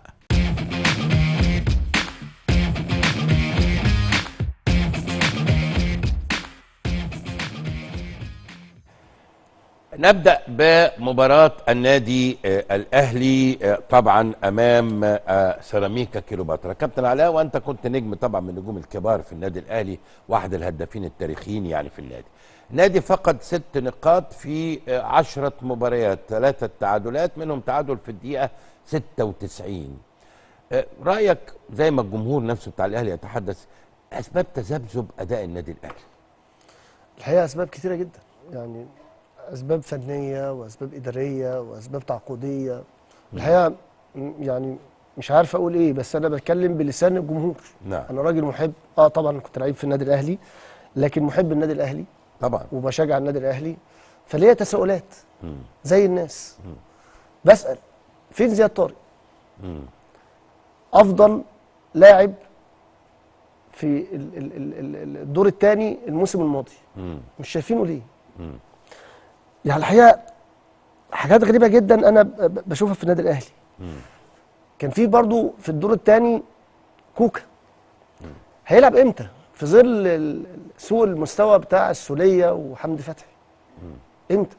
Speaker 1: نبدأ بمباراة النادي الأهلي طبعا أمام سيراميكا كليوباترا. كابتن علاء، وأنت كنت نجم طبعا من النجوم الكبار في النادي الأهلي، واحد الهدافين التاريخيين يعني في النادي. النادي فقد ست نقاط في عشرة مباريات، ثلاثة تعادلات منهم تعادل في الدقيقة ستة وتسعين. رأيك زي ما الجمهور نفسه بتاع الأهلي يتحدث، أسباب تذبذب أداء النادي الأهلي؟
Speaker 3: الحقيقه اسباب كتيره جدا، يعني اسباب فنيه واسباب اداريه واسباب تعاقديه. الحقيقه يعني مش عارف اقول ايه، بس انا بتكلم بلسان الجمهور.
Speaker 1: نعم.
Speaker 3: انا راجل محب، اه طبعا كنت لعيب في النادي الاهلي، لكن محب النادي الاهلي
Speaker 1: طبعا
Speaker 3: وبشجع النادي الاهلي، فليا تساؤلات
Speaker 1: مم.
Speaker 3: زي الناس.
Speaker 1: مم.
Speaker 3: بسال فين زياد طارق؟
Speaker 1: مم.
Speaker 3: افضل لاعب في ال- ال- ال- ال- الدور الثاني الموسم الماضي،
Speaker 1: مم.
Speaker 3: مش شايفينه ليه؟
Speaker 1: مم.
Speaker 3: يعني الحقيقه حاجات غريبه جدا انا ب- ب- بشوفها في النادي الاهلي.
Speaker 1: مم.
Speaker 3: كان في برضو في الدور الثاني كوكا، هيلعب امتى في ظل ال- سوء المستوى بتاع السوليه وحمدي فتحي؟ امتى؟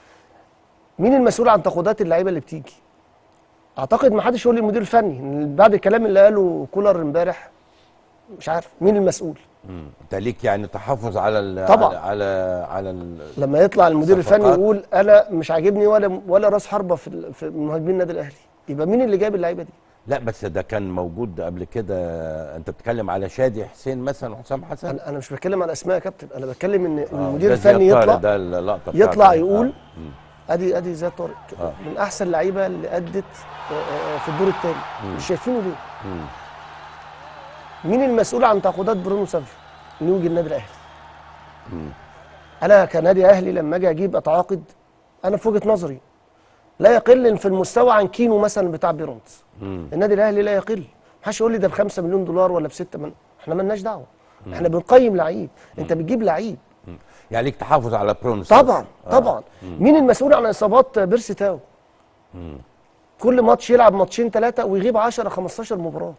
Speaker 3: مين المسؤول عن تقاضات اللعيبه اللي بتيجي؟ اعتقد ما حدش يقول لي المدير الفني، إن بعد الكلام اللي قاله كولر امبارح مش عارف مين المسؤول.
Speaker 1: مم. انت ليك يعني تحفظ على ال
Speaker 3: طبعا.
Speaker 1: على على, على ال
Speaker 3: لما يطلع المدير الفني
Speaker 1: صفقات.
Speaker 3: يقول انا مش عاجبني ولا ولا راس حربه في ال- في مهاجمين النادي الاهلي، يبقى مين اللي جايب اللعيبه دي؟
Speaker 1: لا بس ده كان موجود قبل كده. انت بتتكلم على شادي حسين مثلا وحسام حسن.
Speaker 3: انا انا مش بتكلم على اسماء يا كابتن، انا بتكلم ان
Speaker 1: آه،
Speaker 3: المدير
Speaker 1: ده زياد
Speaker 3: الفني
Speaker 1: طارق،
Speaker 3: يطلع
Speaker 1: ده اللقطه
Speaker 3: يطلع
Speaker 1: بتاعته.
Speaker 3: يقول
Speaker 1: آه. مم.
Speaker 3: ادي ادي زياد طارق
Speaker 1: آه.
Speaker 3: من احسن اللعيبه اللي ادت آه، آه، في الدور الثاني، مش شايفينه ليه؟
Speaker 1: مم.
Speaker 3: مين المسؤول عن تعاقدات برونو سافيو انه يجي النادي الاهلي؟
Speaker 1: مم.
Speaker 3: انا كنادي اهلي لما اجي اجيب اتعاقد، انا في وجهه نظري لا يقل في المستوى عن كينو مثلا بتاع بيراميدز.
Speaker 1: مم.
Speaker 3: النادي الاهلي لا يقل، محدش يقول لي ده ب خمسة مليون دولار ولا ب ستة من... احنا مالناش دعوه، احنا بنقيم لعيب، انت بتجيب لعيب.
Speaker 1: مم. يعني ليك تحافظ على برونس.
Speaker 3: طبعا
Speaker 1: آه.
Speaker 3: طبعا. مين المسؤول عن اصابات بيرسي تاو؟
Speaker 1: مم.
Speaker 3: كل ماتش يلعب ماتشين ثلاثه ويغيب عشرة خمستاشر مباراه.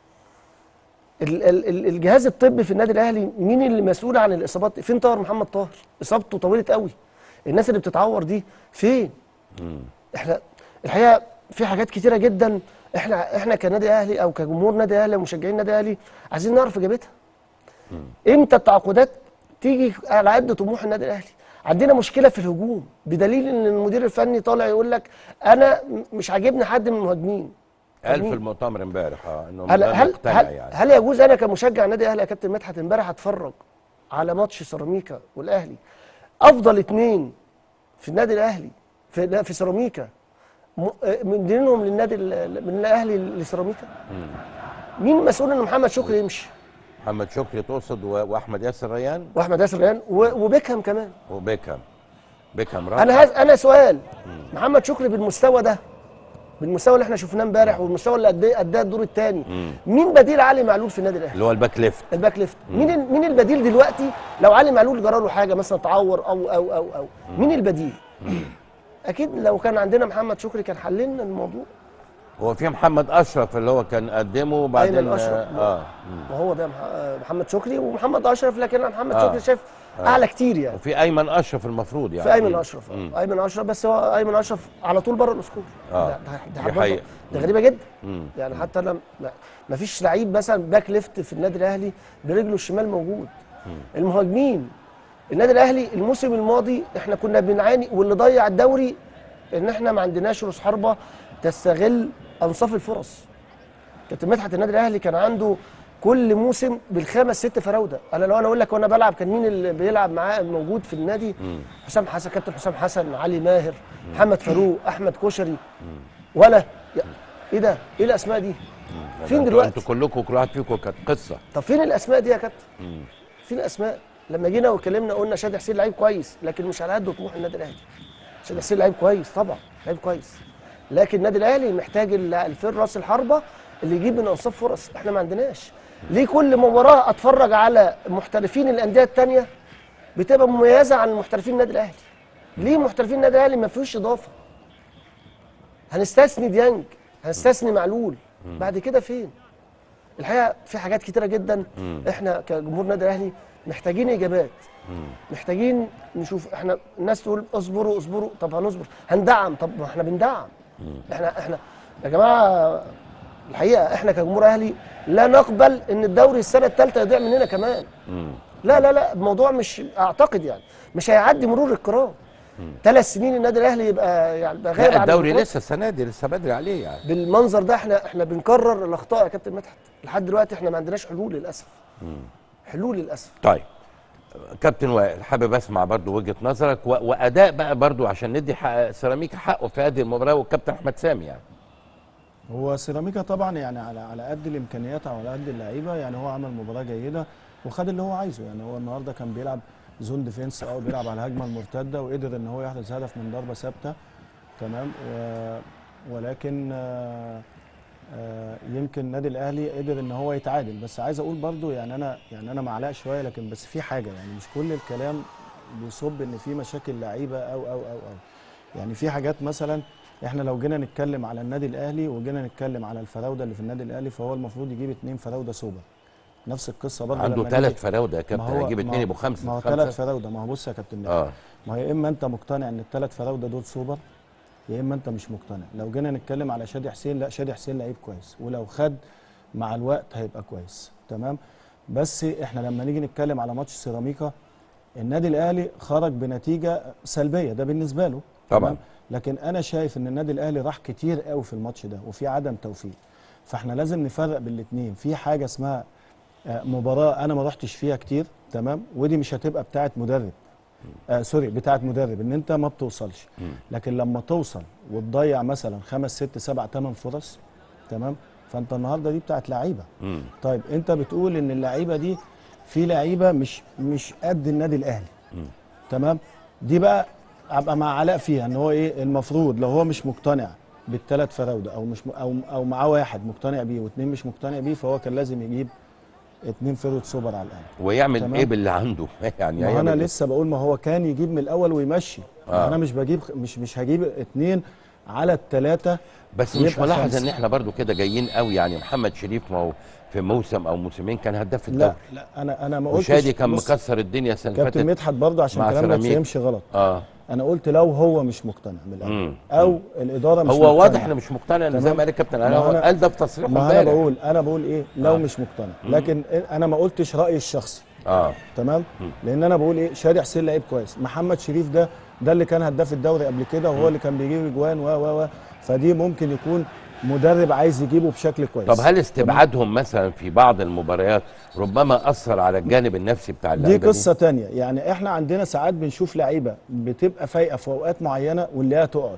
Speaker 3: ال- ال- ال- الجهاز الطبي في النادي الاهلي مين اللي مسؤول عن الاصابات؟ فين طاهر محمد طاهر؟ اصابته طويله قوي. الناس اللي بتتعور دي فين؟
Speaker 1: مم.
Speaker 3: احنا الحقيقه في حاجات كتيره جدا احنا احنا كنادي اهلي او كجمهور نادي اهلي ومشجعين نادي اهلي عايزين نعرف اجابتها. امتى التعاقدات تيجي على قد طموح النادي الاهلي؟ عندنا مشكله في الهجوم بدليل ان المدير الفني طالع يقول لك انا مش عاجبني حد من المهاجمين.
Speaker 1: قال في المؤتمر امبارح اه انه
Speaker 3: هل
Speaker 1: غير
Speaker 3: هل
Speaker 1: مقتنع
Speaker 3: هل,
Speaker 1: يعني.
Speaker 3: هل يجوز انا كمشجع نادي اهلي يا كابتن مدحت امبارح اتفرج على ماتش سيراميكا والاهلي، افضل اثنين في النادي الاهلي في في سيراميكا مدينهم للنادي ال- من الاهلي لسيراميكا؟ مين المسؤول ان محمد شكري يمشي؟
Speaker 1: محمد شكري تقصد و- واحمد ياسر ريان
Speaker 3: واحمد ياسر ريان و- وبيكهام كمان.
Speaker 1: وبيكهام. بيكهام راح.
Speaker 3: انا هز... انا سؤال، محمد شكري بالمستوى ده بالمستوى اللي احنا شفناه امبارح والمستوى اللي قد- اداه الدور الثاني، مين بديل علي معلول في النادي الاهلي؟
Speaker 1: اللي هو الباك ليفت.
Speaker 3: الباك ليفت. مين ال- مين البديل دلوقتي لو علي معلول جرى له حاجه مثلا تعور او او او او مين البديل؟ اكيد لو كان عندنا محمد شكري كان حللنا الموضوع.
Speaker 1: هو في محمد اشرف اللي هو كان قدمه وبعدين
Speaker 3: ايمن اشرف
Speaker 1: اه
Speaker 3: وهو ده مح- محمد شكري ومحمد اشرف، لكن أنا محمد
Speaker 1: آه.
Speaker 3: شكري شايف اعلى كتير يعني.
Speaker 1: وفي ايمن اشرف المفروض يعني
Speaker 3: في ايمن اشرف آه. ايمن اشرف، بس هو ايمن اشرف على طول بره الاسكور.
Speaker 1: آه.
Speaker 3: ده, ده,
Speaker 1: دي
Speaker 3: ده, برضه-
Speaker 1: حقيقة.
Speaker 3: ده غريبه جدا.
Speaker 1: مم.
Speaker 3: يعني حتى انا ما- ما فيش لعيب مثلا باك ليفت في النادي الاهلي برجله الشمال موجود. المهاجمين النادي الاهلي الموسم الماضي احنا كنا بنعاني، واللي ضيع الدوري ان احنا ما عندناش راس حربه تستغل انصاف الفرص. كابتن مدحت النادي الاهلي كان عنده كل موسم بالخمس ست فراوده. انا لو انا اقول لك وانا بلعب كان مين اللي بيلعب معاه موجود في النادي؟ حسام حسن، كابتن حسام حسن، علي ماهر، محمد فاروق، احمد كشري. ولا يا- ايه ده؟ ايه الاسماء دي؟ فين
Speaker 1: انتوا-
Speaker 3: دلوقتي؟
Speaker 1: انتوا كلكم كل واحد فيكم كانت قصه.
Speaker 3: طب فين الاسماء دي يا كابتن؟ فين الاسماء؟ لما جينا واتكلمنا قلنا شادي حسين لعيب كويس لكن مش على قد طموح النادي الاهلي. شادي حسين لعيب كويس طبعا، لعيب كويس، لكن النادي الاهلي محتاج ال- الفين راس الحربه اللي يجيب من انصاف فرص، احنا ما عندناش. ليه كل مباراه اتفرج على محترفين الانديه الثانيه بتبقى مميزه عن محترفين النادي الاهلي؟ ليه محترفين النادي الاهلي ما فيهوش اضافه؟ هنستثني ديانج، هنستثني معلول، بعد كده فين؟ الحقيقه في حاجات كتيره جدا احنا كجمهور النادي الاهلي محتاجين اجابات. محتاجين نشوف، احنا الناس تقول اصبروا اصبروا، طب هنصبر، هندعم، طب ما احنا بندعم. احنا احنا يا جماعه الحقيقه احنا كجمهور اهلي لا نقبل ان الدوري السنه الثالثه يضيع مننا كمان. لا لا لا الموضوع مش اعتقد يعني مش هيعدي مرور الكرام. ثلاث سنين النادي الاهلي يبقى يعني يبقى غايب
Speaker 1: لا
Speaker 3: عن
Speaker 1: الدوري
Speaker 3: البطولات.
Speaker 1: لسه السنه دي لسه بدري عليه يعني.
Speaker 3: بالمنظر ده احنا احنا بنكرر الاخطاء يا كابتن مدحت. لحد دلوقتي احنا ما عندناش حلول للاسف. حلول للاسف.
Speaker 1: طيب كابتن وائل حابب اسمع برضو وجهه نظرك و... واداء بقى برضو عشان ندي حق سيراميكا حقه في هذه المباراه والكابتن احمد سامي يعني.
Speaker 4: هو سيراميكا طبعا يعني على على قد الامكانيات او على قد اللعيبه، يعني هو عمل مباراه جيده وخد اللي هو عايزه. يعني هو النهارده كان بيلعب زون ديفينس او بيلعب على الهجمه المرتده وقدر ان هو يحرز هدف من ضربه ثابته. تمام. و... ولكن آه آه يمكن النادي الاهلي قدر ان هو يتعادل. بس عايز اقول برضو يعني انا يعني انا معلق شويه، لكن بس في حاجه يعني مش كل الكلام بيصب ان في مشاكل لعيبه او او او او يعني في حاجات مثلا احنا لو جينا نتكلم على النادي الاهلي وجينا نتكلم على الفراوده اللي في النادي الاهلي، فهو المفروض يجيب اثنين فراوده سوبر. نفس القصه برضه
Speaker 1: عنده
Speaker 4: لما
Speaker 1: ثلاث
Speaker 4: نيجي-
Speaker 1: فراوده يا
Speaker 4: ما
Speaker 1: كابتن،
Speaker 4: هو-
Speaker 1: هيجيب
Speaker 4: ما
Speaker 1: اثنين
Speaker 4: هو-
Speaker 1: يبقوا خمسه.
Speaker 4: ما هو
Speaker 1: خمسة.
Speaker 4: ثلاث فراوده. ما هو بص يا كابتن
Speaker 1: اه
Speaker 4: ما هو يا اما انت مقتنع ان الثلاث فراوده دول سوبر يا اما انت مش مقتنع. لو جينا نتكلم على شادي حسين، لا شادي حسين لعيب كويس ولو خد مع الوقت هيبقى كويس. تمام. بس احنا لما نيجي نتكلم على ماتش سيراميكا، النادي الاهلي خرج بنتيجه سلبيه ده بالنسبه له.
Speaker 1: طبعا.
Speaker 4: تمام؟ لكن انا شايف ان النادي الاهلي راح كتير قوي في الماتش ده وفي عدم توفيق. فاحنا لازم نفرق بين الاثنين. في حاجه اسمها آه، مباراه انا ما رحتش فيها كتير. تمام. ودي مش هتبقى بتاعه مدرب آه سوري بتاعه مدرب ان انت ما بتوصلش. لكن لما توصل وتضيع مثلا خمس ست سبع ثمان فرص، تمام، فانت النهارده دي بتاعه لعيبه.
Speaker 1: مم.
Speaker 4: طيب انت بتقول ان اللعيبه دي في لعيبه مش مش قد النادي الاهلي. تمام. دي بقى ابقى مع علاء فيها ان هو ايه المفروض لو هو مش مقتنع بالثلاث فراوده او مش م... او او معاه واحد مقتنع بيه واثنين مش مقتنع بيه، فهو كان لازم يجيب اثنين فيرود سوبر على الاقل.
Speaker 1: ويعمل
Speaker 4: تمام.
Speaker 1: ايه باللي عنده يعني
Speaker 4: ما هو
Speaker 1: هيعمل
Speaker 4: انا
Speaker 1: إيه؟
Speaker 4: لسه بقول ما هو كان يجيب من الاول ويمشي.
Speaker 1: آه.
Speaker 4: انا مش بجيب مش مش هجيب اثنين على الثلاثه.
Speaker 1: بس مش ملاحظ ان احنا برضو كده جايين قوي يعني. محمد شريف ما هو في موسم او موسمين كان هداف الدوري.
Speaker 4: لا لا انا انا ما قلتش.
Speaker 1: وشادي كان
Speaker 4: بص،
Speaker 1: مكسر الدنيا السنه اللي
Speaker 4: كابتن
Speaker 1: فاتت
Speaker 4: مدحت برضه عشان
Speaker 1: مع
Speaker 4: كلامنا ما
Speaker 1: سيراميكا.
Speaker 4: يتفهمش غلط.
Speaker 1: اه
Speaker 4: انا قلت لو هو مش مقتنع من الاول
Speaker 1: مم.
Speaker 4: او الاداره مش
Speaker 1: هو
Speaker 4: مقتنعة.
Speaker 1: واضح انه مش مقتنع ان زي
Speaker 4: تمام.
Speaker 1: ما قال الكابتن
Speaker 4: ما
Speaker 1: علي
Speaker 4: هو
Speaker 1: هو
Speaker 4: أنا-
Speaker 1: قال ده في تصريحه
Speaker 4: ما انا
Speaker 1: امبارح.
Speaker 4: بقول انا بقول ايه لو
Speaker 1: آه.
Speaker 4: مش مقتنع، لكن انا ما قلتش رايي الشخصي.
Speaker 1: اه
Speaker 4: تمام. لان انا بقول ايه شادي حسين لعيب كويس. محمد شريف ده ده اللي كان هداف الدوري قبل كده وهو اللي كان بيجيب اجوان و و و فدي ممكن يكون مدرب عايز يجيبه بشكل كويس.
Speaker 1: طب هل استبعادهم مثلا في بعض المباريات ربما اثر على الجانب النفسي بتاع
Speaker 4: دي
Speaker 1: اللعيبه
Speaker 4: قصه تانية. يعني احنا عندنا ساعات بنشوف لعيبه بتبقى فايقه في اوقات معينه واللي هي تقعد.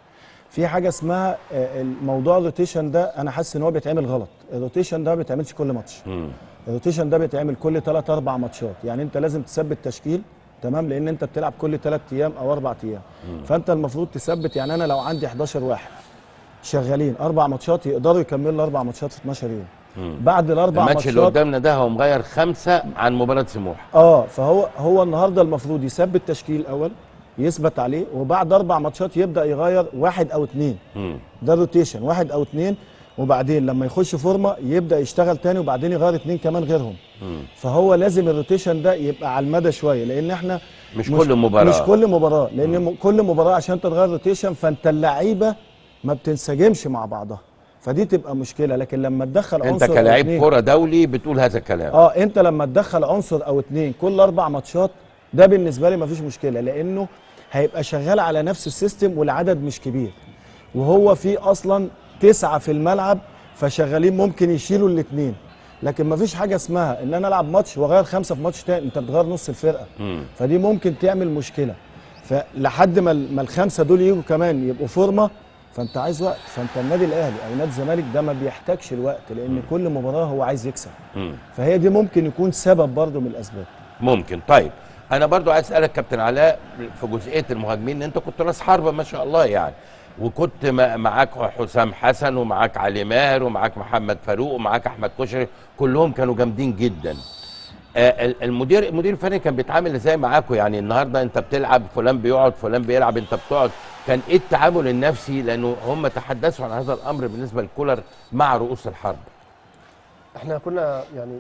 Speaker 4: في حاجه اسمها آه، الموضوع الروتيشن ده انا حاسس ان هو بيتعمل غلط. الروتيشن ده ما بيتعملش كل ماتش.
Speaker 1: مم.
Speaker 4: الروتيشن ده بيتعمل كل ثلاث اربع ماتشات. يعني انت لازم تثبت تشكيل. تمام. لان انت بتلعب كل ثلاث ايام او اربع ايام. فانت المفروض تثبت. يعني انا لو عندي حداشر واحد شغالين اربع ماتشات يقدروا يكملوا اربع ماتشات في اتناشر يوم. مم. بعد الاربع ماتشات
Speaker 1: الماتش اللي قدامنا ده هو مغير خمسه عن مباراه سموحه.
Speaker 4: اه فهو هو النهارده المفروض يثبت تشكيل الاول يثبت عليه، وبعد اربع ماتشات يبدا يغير واحد او اثنين. ده الروتيشن واحد او اثنين، وبعدين لما يخش فورمه يبدا يشتغل تاني وبعدين يغير اثنين كمان غيرهم. مم. فهو لازم الروتيشن ده يبقى على المدى شويه، لان احنا
Speaker 1: مش, مش كل مباراه
Speaker 4: مش كل مباراه لان مم. كل مباراه عشان تغير روتيشن فانت اللعيبه ما بتنسجمش مع بعضها، فدي تبقى مشكله. لكن لما تدخل عنصر
Speaker 1: انت كلاعب كره دولي بتقول هذا الكلام.
Speaker 4: اه انت لما تدخل عنصر او اثنين كل اربع ماتشات ده بالنسبه لي ما فيش مشكله، لانه هيبقى شغال على نفس السيستم والعدد مش كبير، وهو في اصلا تسعه في الملعب فشغالين ممكن يشيلوا الاثنين. لكن ما فيش حاجه اسمها ان انا العب ماتش واغير خمسه في ماتش تاني، انت بتغير نص الفرقه. مم. فدي ممكن تعمل مشكله. فلحد ما ما الخمسه دول يجوا كمان يبقوا فورمه، فانت عايز وقت. فانت النادي الاهلي او نادي الزمالك ده ما بيحتاجش الوقت، لان مم. كل مباراه هو عايز يكسب. مم. فهي دي ممكن يكون سبب برضه من الاسباب.
Speaker 1: ممكن. طيب انا برضو عايز اسالك كابتن علاء في جزئيه المهاجمين، انت كنت راس حربه ما شاء الله يعني، وكنت معاك حسام حسن ومعاك علي ماهر ومعاك محمد فاروق ومعاك احمد كشري، كلهم كانوا جامدين جدا. آه المدير المدير الفني كان بيتعامل ازاي معاكم؟ يعني النهارده انت بتلعب فلان بيقعد فلان بيلعب انت بتقعد، كان ايه التعامل النفسي؟ لانه هم تحدثوا عن هذا الامر بالنسبه لكولر مع رؤوس الحرب.
Speaker 3: احنا كنا يعني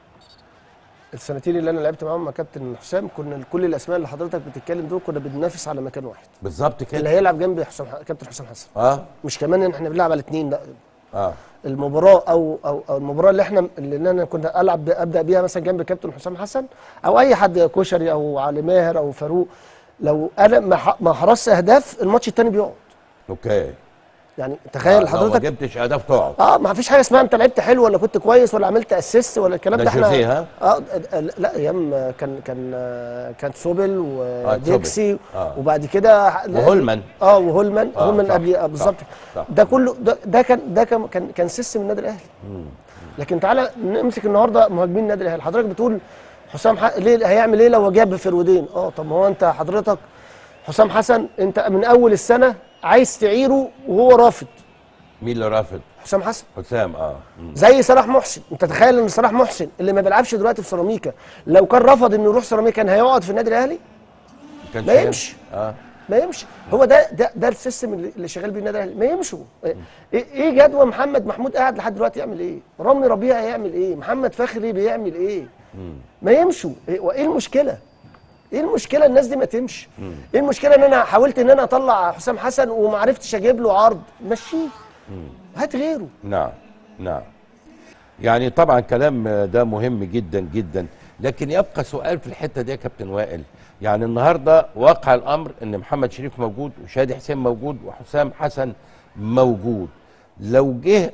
Speaker 3: السنتين اللي انا لعبت معاهم مع كابتن حسام كنا كل الاسماء اللي حضرتك بتتكلم دول كنا بننافس على مكان واحد
Speaker 1: بالظبط كده،
Speaker 3: اللي هيلعب جنب حسام كابتن حسام حسن.
Speaker 1: اه
Speaker 3: مش كمان ان احنا بنلعب على الاثنين، لا
Speaker 1: اه
Speaker 3: المباراه او او, أو المباراه اللي احنا اللي انا كنا العب ابدا بيها مثلا جنب كابتن حسام حسن او اي حد، كشري او علي ماهر او فاروق، لو انا ما حرصت اهداف الماتش الثاني بيقعد.
Speaker 1: اوكي.
Speaker 3: يعني تخيل
Speaker 1: آه
Speaker 3: حضرتك
Speaker 1: ما جبتش اهداف تقعد.
Speaker 3: اه ما فيش حاجه اسمها انت لعبت حلو ولا كنت كويس ولا عملت اسيست ولا الكلام ده.
Speaker 1: احنا ها؟
Speaker 3: اه لا ايام كان كان كان سوبل وديكسي آه وبعد كده
Speaker 1: وهولمان
Speaker 3: اه وهولمان آه هولمان قبل آه بالظبط. ده كله ده, ده كان ده كان كان, كان سيستم النادي الاهلي. لكن تعالى نمسك النهارده مهاجمين النادي الاهلي، حضرتك بتقول حسام حق ليه هيعمل ايه لو جاب فرويدين؟ اه طب ما هو انت حضرتك حسام حسن انت من اول السنه عايز تعيره وهو رافض.
Speaker 1: مين اللي رافض؟
Speaker 3: حسام حسن.
Speaker 1: حسام اه
Speaker 3: مم. زي صلاح محسن، انت تخيل ان صلاح محسن اللي ما بيلعبش دلوقتي في سيراميكا لو كان رفض انه يروح سيراميكا كان هيقعد في النادي الاهلي؟ ما يمشي. اه ما يمشي. هو ده ده ده السيستم اللي شغال بيه النادي الاهلي، ما يمشوا. ايه ايه جدوى محمد محمود قاعد لحد دلوقتي يعمل ايه؟ رامي ربيعه يعمل ايه؟ محمد فخري بيعمل ايه؟ مم. ما يمشوا. ايه, ايه المشكله؟ ايه المشكله الناس دي ما تمشي؟ مم. ايه المشكله ان انا حاولت ان انا اطلع حسام حسن وما عرفتش اجيب له عرض؟ مشيه. هات غيره.
Speaker 1: نعم نعم. يعني طبعا كلام ده مهم جدا جدا، لكن يبقى سؤال في الحته دي يا كابتن وائل. يعني النهارده واقع الامر ان محمد شريف موجود وشادي حسين موجود وحسام حسن موجود، لو جه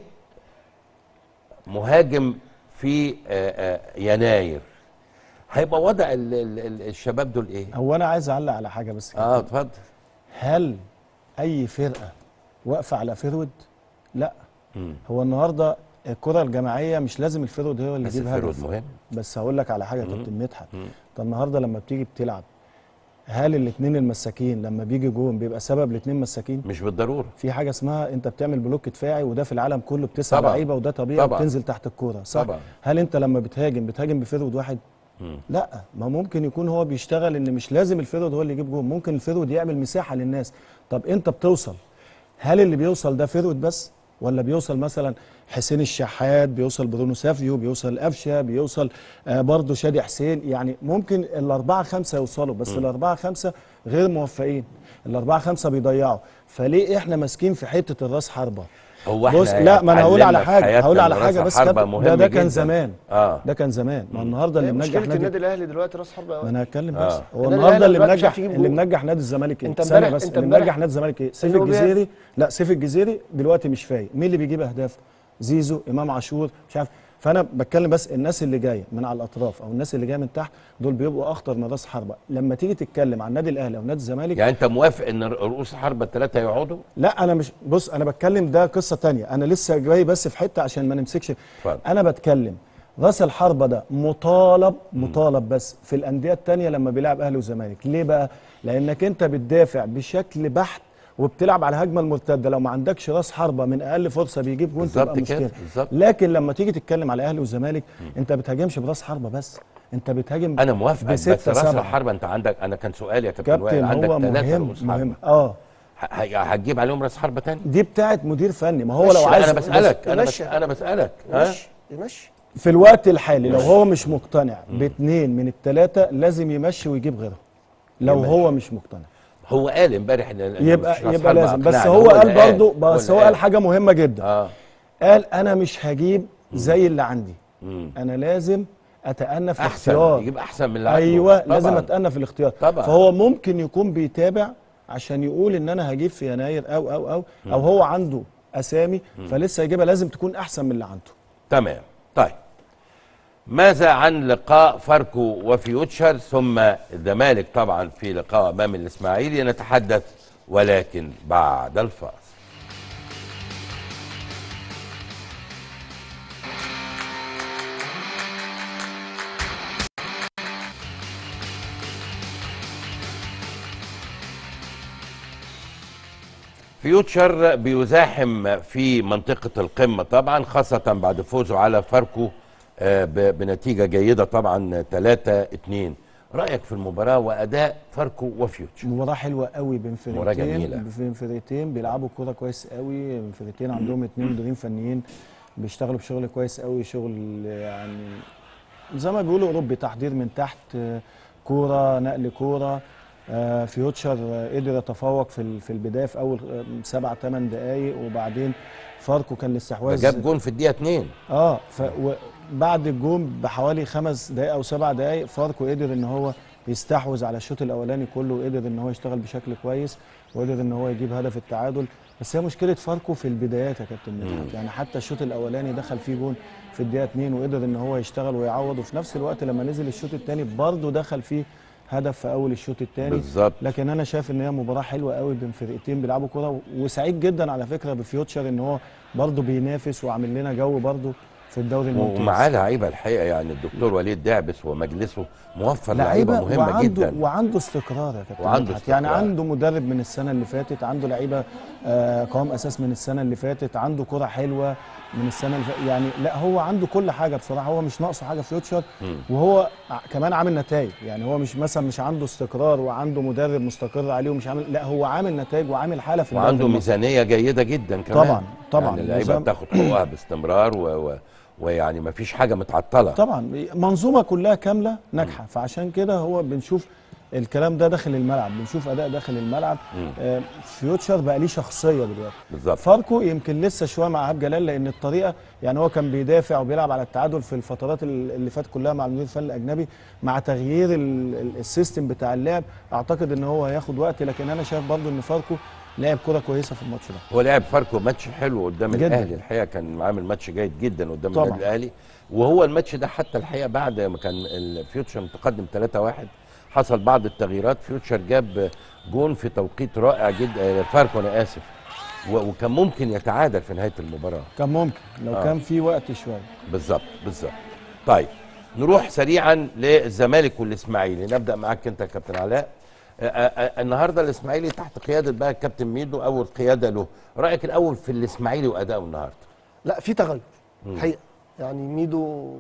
Speaker 1: مهاجم في يناير هيبقى وضع ال ال الشباب دول ايه؟
Speaker 4: هو انا عايز اعلق على حاجه بس كده.
Speaker 1: اه اتفضل.
Speaker 4: هل اي فرقه واقفه على فيرود؟ لا. مم. هو النهارده الكره الجماعيه مش لازم الفيرود هو اللي يجيب هدف.
Speaker 1: بس الفيرود مهم.
Speaker 4: بس هقول لك على حاجه يا كابتن مدحت، انت النهارده لما بتيجي بتلعب هل الاثنين المساكين لما بيجي جون بيبقى سبب الاثنين مساكين؟
Speaker 1: مش بالضروره.
Speaker 4: في حاجه اسمها انت بتعمل بلوك دفاعي وده في العالم كله بتسع لعيبه وده طبيعي وبتنزل تحت الكوره صح؟ طبعا. هل انت لما بتهاجم بتهاجم بفيرود واحد؟ مم. لا، ما ممكن يكون هو بيشتغل ان مش لازم الفيرود هو اللي يجيب جون، ممكن الفيرود يعمل مساحه للناس. طب انت بتوصل، هل اللي بيوصل ده فيرود بس؟ ولا بيوصل مثلا حسين الشحات، بيوصل برونو سافيو، بيوصل قفشه، بيوصل آه برضه شادي حسين؟ يعني ممكن الاربعه خمسه يوصلوا، بس م. الاربعه خمسه غير موفقين، الاربعه خمسه بيضيعوا. فليه احنا ماسكين في حته الراس حربه؟
Speaker 1: هو احنا
Speaker 4: بص لا، ما انا هقول على حاجه هقول على حاجه بس
Speaker 1: ده,
Speaker 4: ده كان زمان.
Speaker 1: اه
Speaker 4: ده كان زمان. ما النهارده اللي منجح
Speaker 3: نادي النادي الاهلي دلوقتي راس حربه.
Speaker 4: ما انا هتكلم بس آه. هو النهارده اللي منجح اللي منجح نادي الزمالك ايه؟ ثانيه بس، اللي منجح نادي الزمالك ايه؟ سيف الجزيري. لا سيف الجزيري دلوقتي مش فايق. مين اللي بيجيب اهداف؟ زيزو، امام عاشور، مش عارف. فانا بتكلم بس الناس اللي جايه من على الاطراف او الناس اللي جايه من تحت دول بيبقوا اخطر من راس حربه. لما تيجي تتكلم عن النادي الاهلي او نادي الزمالك،
Speaker 1: يعني انت موافق ان رؤوس الحربه الثلاثه يقعدوا؟
Speaker 4: لا انا مش، بص انا بتكلم ده قصه ثانيه، انا لسه جاي بس في حته عشان ما نمسكش. فضل. انا بتكلم راس الحربه ده مطالب مطالب بس في الانديه الثانيه لما بيلعب اهلي وزمالك. ليه بقى؟ لانك انت بتدافع بشكل بحت وبتلعب على الهجمه المرتده، لو ما عندكش راس حربه من اقل فرصه بيجيب جون تبقى
Speaker 1: بالظبط كده،
Speaker 4: مشكله.
Speaker 1: بالظبط.
Speaker 4: لكن لما تيجي تتكلم على اهلي والزمالك انت بتهاجمش براس حربه بس، انت بتهاجم
Speaker 1: انا موافقك، بس
Speaker 4: بستة
Speaker 1: راس
Speaker 4: سبعة.
Speaker 1: الحربه انت عندك، انا كان سؤالي يا كابتن وائل،
Speaker 4: كابتن
Speaker 1: عندك
Speaker 4: هو
Speaker 1: ثلاثه
Speaker 4: مهم
Speaker 1: رؤوس
Speaker 4: مهم
Speaker 1: حربه،
Speaker 4: اه
Speaker 1: ه- ه- هتجيب عليهم راس حربه تاني؟
Speaker 4: دي بتاعت مدير فني، ما هو
Speaker 3: ماشي،
Speaker 4: لو
Speaker 3: لا،
Speaker 4: عايز
Speaker 1: انا بسالك، انا بس
Speaker 3: يمشي.
Speaker 1: انا بسالك ها؟
Speaker 3: يمشي يمشي.
Speaker 4: في الوقت الحالي لو هو مش مقتنع باثنين من الثلاثه لازم يمشي ويجيب غيرهم، لو
Speaker 1: يمشي.
Speaker 4: هو مش مقتنع
Speaker 1: هو قال امبارح ان إن
Speaker 4: يبقى
Speaker 1: مفيش راس
Speaker 4: يبقى
Speaker 1: حربة
Speaker 4: لازم. بس
Speaker 1: أقنعني.
Speaker 4: هو قال
Speaker 1: اللي
Speaker 4: برضه، بس
Speaker 1: اللي
Speaker 4: هو قال حاجه مهمه جدا.
Speaker 1: اه
Speaker 4: قال انا مش هجيب زي اللي عندي،
Speaker 1: مم.
Speaker 4: انا لازم اتأنى في
Speaker 1: احسن،
Speaker 4: الاختيار.
Speaker 1: يجيب احسن من اللي عنده.
Speaker 4: ايوه
Speaker 1: طبعاً.
Speaker 4: لازم اتأنى في الاختيار.
Speaker 1: طبعاً.
Speaker 4: فهو ممكن يكون بيتابع عشان يقول ان انا هجيب في يناير او او او
Speaker 1: مم.
Speaker 4: او هو عنده اسامي فلسه يجيبها، لازم تكون احسن من اللي عنده.
Speaker 1: تمام. طيب ماذا عن لقاء فاركو وفيوتشر ثم الزمالك طبعا في لقاء امام الاسماعيلي؟ نتحدث ولكن بعد الفاصل. فيوتشر بيزاحم في منطقة القمة طبعا، خاصة بعد فوزه على فاركو آه، ب- بنتيجة جيدة طبعا ثلاثة اتنين. رأيك في المباراة وأداء فاركو وفيوتشر؟
Speaker 4: مباراة حلوة قوي بين
Speaker 1: مباراة
Speaker 4: فرقتين،
Speaker 1: جميلة.
Speaker 4: بين فرقتين بيلعبوا كورة كويس قوي، فرقتين عندهم اتنين مديرين فنيين بيشتغلوا بشغل كويس قوي، شغل يعني زي ما بيقولوا اوروبي، تحضير من تحت، آه، كورة نقل كورة. آه، فيوتشر آه، قدر يتفوق في ال- في البداية في أول آه، سبع ثمان دقايق، وبعدين فاركو كان
Speaker 1: ده
Speaker 4: الاستحواذ
Speaker 1: جاب جون في الدقيقة اتنين.
Speaker 4: اه ف بعد الجون بحوالي خمس دقائق او سبع دقائق فاركو قدر ان هو يستحوذ على الشوط الاولاني كله، وقدر ان هو يشتغل بشكل كويس، وقدر ان هو يجيب هدف التعادل. بس هي مشكله فاركو في البدايات يا كابتن مدحت، يعني حتى الشوط الاولاني دخل فيه جون في الدقيقه اتنين وقدر ان هو يشتغل ويعوض، وفي نفس الوقت لما نزل الشوط الثاني برضه دخل فيه هدف في اول الشوط الثاني.
Speaker 1: بالظبط.
Speaker 4: لكن انا شايف ان هي مباراه حلوه قوي بين فرقتين بيلعبوا كوره، وسعيد جدا على فكره بفيوتشر ان هو برضه بينافس وعامل لنا جو برضه في الدوري الممتاز.
Speaker 1: ومعاه لعيبة الحقيقة، يعني الدكتور وليد دعبس ومجلسه موفر لعيبة
Speaker 4: لعيبه
Speaker 1: مهمة
Speaker 4: وعنده
Speaker 1: جدا.
Speaker 4: وعنده استقرار يا كابتن
Speaker 1: وعنده
Speaker 4: مدحت. يعني
Speaker 1: استقرار.
Speaker 4: عنده مدرب من السنه اللي فاتت، عنده لعيبه آه قوام اساس من السنه اللي فاتت، عنده كره حلوه من السنه اللي فاتت، يعني لا هو عنده كل حاجه بصراحه، هو مش ناقصه حاجه فيوتشر. وهو ع- كمان عامل نتائج، يعني هو مش مثلا مش عنده استقرار وعنده مدرب مستقر عليه ومش عامل، لا هو عامل نتائج وعامل حاله في الدوري
Speaker 1: وعنده
Speaker 4: المصري.
Speaker 1: ميزانية جيدة جدا كمان.
Speaker 4: طبعا طبعا
Speaker 1: يعني اللعيبة
Speaker 4: نظام-
Speaker 1: بتاخد حقوقها باستمرار و... و... ويعني ما فيش حاجة متعطلة.
Speaker 4: طبعا منظومه كلها كامله ناجحه، فعشان كده هو بنشوف الكلام ده داخل الملعب، بنشوف اداء داخل الملعب. آه فيوتشر بقى ليه شخصيه دلوقتي.
Speaker 1: بالظبط.
Speaker 4: فاركو يمكن لسه شويه مع عبد جلال، لان الطريقه يعني هو كان بيدافع وبيلعب على التعادل في الفترات ال- اللي فاتت كلها مع المدير الفني الاجنبي، مع تغيير ال- ال- السيستم بتاع اللعب اعتقد ان هو هياخد وقت، لكن انا شايف برضو ان فاركو لعب كره كويسه في الماتش ده.
Speaker 1: هو لعب فاركو ماتش حلو قدام
Speaker 4: جداً.
Speaker 1: الاهلي الحقيقه، كان عامل ماتش جيد جدا قدام
Speaker 4: طبعاً.
Speaker 1: النادي الاهلي. وهو الماتش ده حتى الحقيقه بعد ما كان الفيوتشر متقدم ثلاثة واحد حصل بعض التغييرات، فيوتشر جاب جون في توقيت رائع جدا، فاركو انا اسف، و- وكان ممكن يتعادل في نهايه المباراه.
Speaker 4: كان ممكن لو
Speaker 1: آه.
Speaker 4: كان في وقت شويه.
Speaker 1: بالظبط بالظبط. طيب نروح سريعا للزمالك والاسماعيلي، نبدا معاك انت يا كابتن علاء. آه، آه، النهارده الاسماعيلي تحت قياده بقى الكابتن ميدو، اول قياده له، رايك الاول في الاسماعيلي وادائه النهارده؟
Speaker 3: لا في تغير حقيقه، يعني ميدو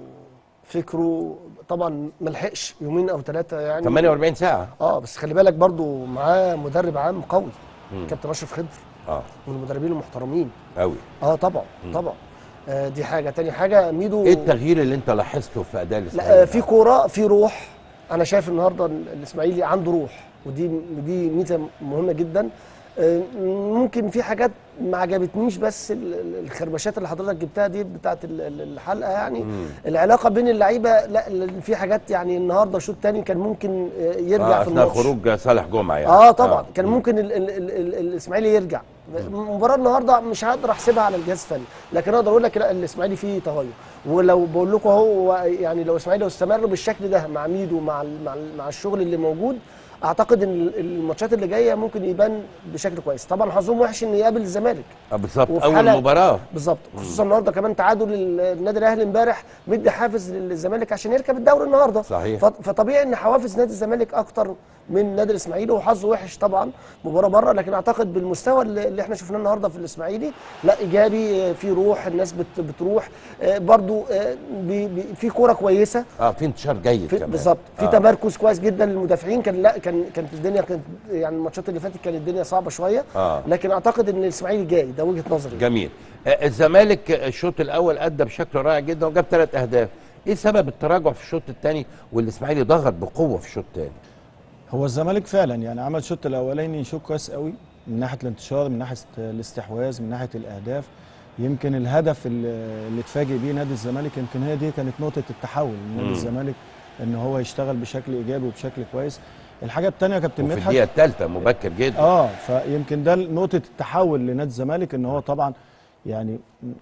Speaker 3: فكره طبعا ما لحقش يومين او ثلاثه يعني
Speaker 1: ثمانية وأربعين ساعه.
Speaker 3: اه بس خلي بالك برضو معاه مدرب عام قوي، كابتن اشرف خضر،
Speaker 1: اه
Speaker 3: من المدربين المحترمين.
Speaker 1: قوي.
Speaker 3: اه طبعا طبعا. آه دي حاجه، تاني حاجه ميدو
Speaker 1: ايه التغيير اللي انت لاحظته في اداء
Speaker 3: لا
Speaker 1: الاسماعيلي؟
Speaker 3: آه في كوره، في روح. انا شايف النهارده الاسماعيلي عنده روح، ودي دي ميزه مهمه جدا. آه ممكن في حاجات ما عجبتنيش، بس ال- ال- الخربشات اللي حضرتك جبتها دي بتاعت ال- ال- الحلقه يعني
Speaker 1: مم.
Speaker 3: العلاقه بين اللعيبه، لا ال- في حاجات يعني النهارده شوط تاني كان ممكن آه، يرجع
Speaker 1: آه
Speaker 3: في
Speaker 1: اثناء
Speaker 3: الماتش.
Speaker 1: خروج صالح جمعه يعني.
Speaker 3: اه طبعا
Speaker 1: آه.
Speaker 3: كان ممكن ال- ال- ال- ال- الاسماعيلي يرجع. المباراه النهارده مش هقدر احسبها على الجهاز الفني، لكن اقدر اقول لك لا الاسماعيلي فيه تغير. ولو بقول لكم اهو يعني لو الاسماعيلي لو استمر بالشكل ده مع ميدو مع ال- مع, ال- مع الشغل اللي موجود، اعتقد ان ال- الماتشات اللي جايه ممكن يبان بشكل كويس. طبعا حظهم وحش ان يقابل الزمالك
Speaker 1: آه بالظبط،
Speaker 3: وفي
Speaker 1: اول
Speaker 3: حالة-
Speaker 1: مباراه.
Speaker 3: بالظبط، خصوصا النهارده كمان تعادل ال- النادي الاهلي امبارح مدي حافز للزمالك عشان يركب الدوري النهارده.
Speaker 1: صحيح.
Speaker 3: ف- فطبيعي ان حوافز نادي الزمالك اكتر من نادي الاسماعيلي، وحظه وحش طبعا مباراه بره، لكن اعتقد بالمستوى اللي اللي احنا شفناه النهارده في الاسماعيلي لا ايجابي، في روح، الناس بت بتروح آه، برضو آه، بي بي في كوره كويسه،
Speaker 1: اه في انتشار جيد
Speaker 3: في
Speaker 1: كمان
Speaker 3: بالظبط، في
Speaker 1: آه.
Speaker 3: تمركز كويس جدا للمدافعين. كان لا كان كانت الدنيا كانت يعني الماتشات اللي فاتت كانت الدنيا صعبه شويه
Speaker 1: آه.
Speaker 3: لكن اعتقد ان الاسماعيلي جاي، ده وجهه نظري.
Speaker 1: جميل. آه، الزمالك الشوط الاول ادى بشكل رائع جدا وجاب ثلاث اهداف. ايه سبب التراجع في الشوط الثاني والاسماعيلي ضغط بقوه في الشوط الثاني؟
Speaker 4: هو الزمالك فعلا يعني عمل الشوط الاولاني شوط كويس قوي من ناحيه الانتشار، من ناحيه الاستحواذ، من ناحيه الاهداف. يمكن الهدف اللي اللي اتفاجئ بيه نادي الزمالك يمكن هي دي كانت نقطه التحول من نادي الزمالك، ان هو يشتغل بشكل ايجابي وبشكل كويس. الحاجه الثانيه يا كابتن
Speaker 1: وفي
Speaker 4: مدحت
Speaker 1: الدقيقه الثالثه مبكر جدا.
Speaker 4: اه فيمكن ده نقطه التحول لنادي الزمالك، ان هو طبعا يعني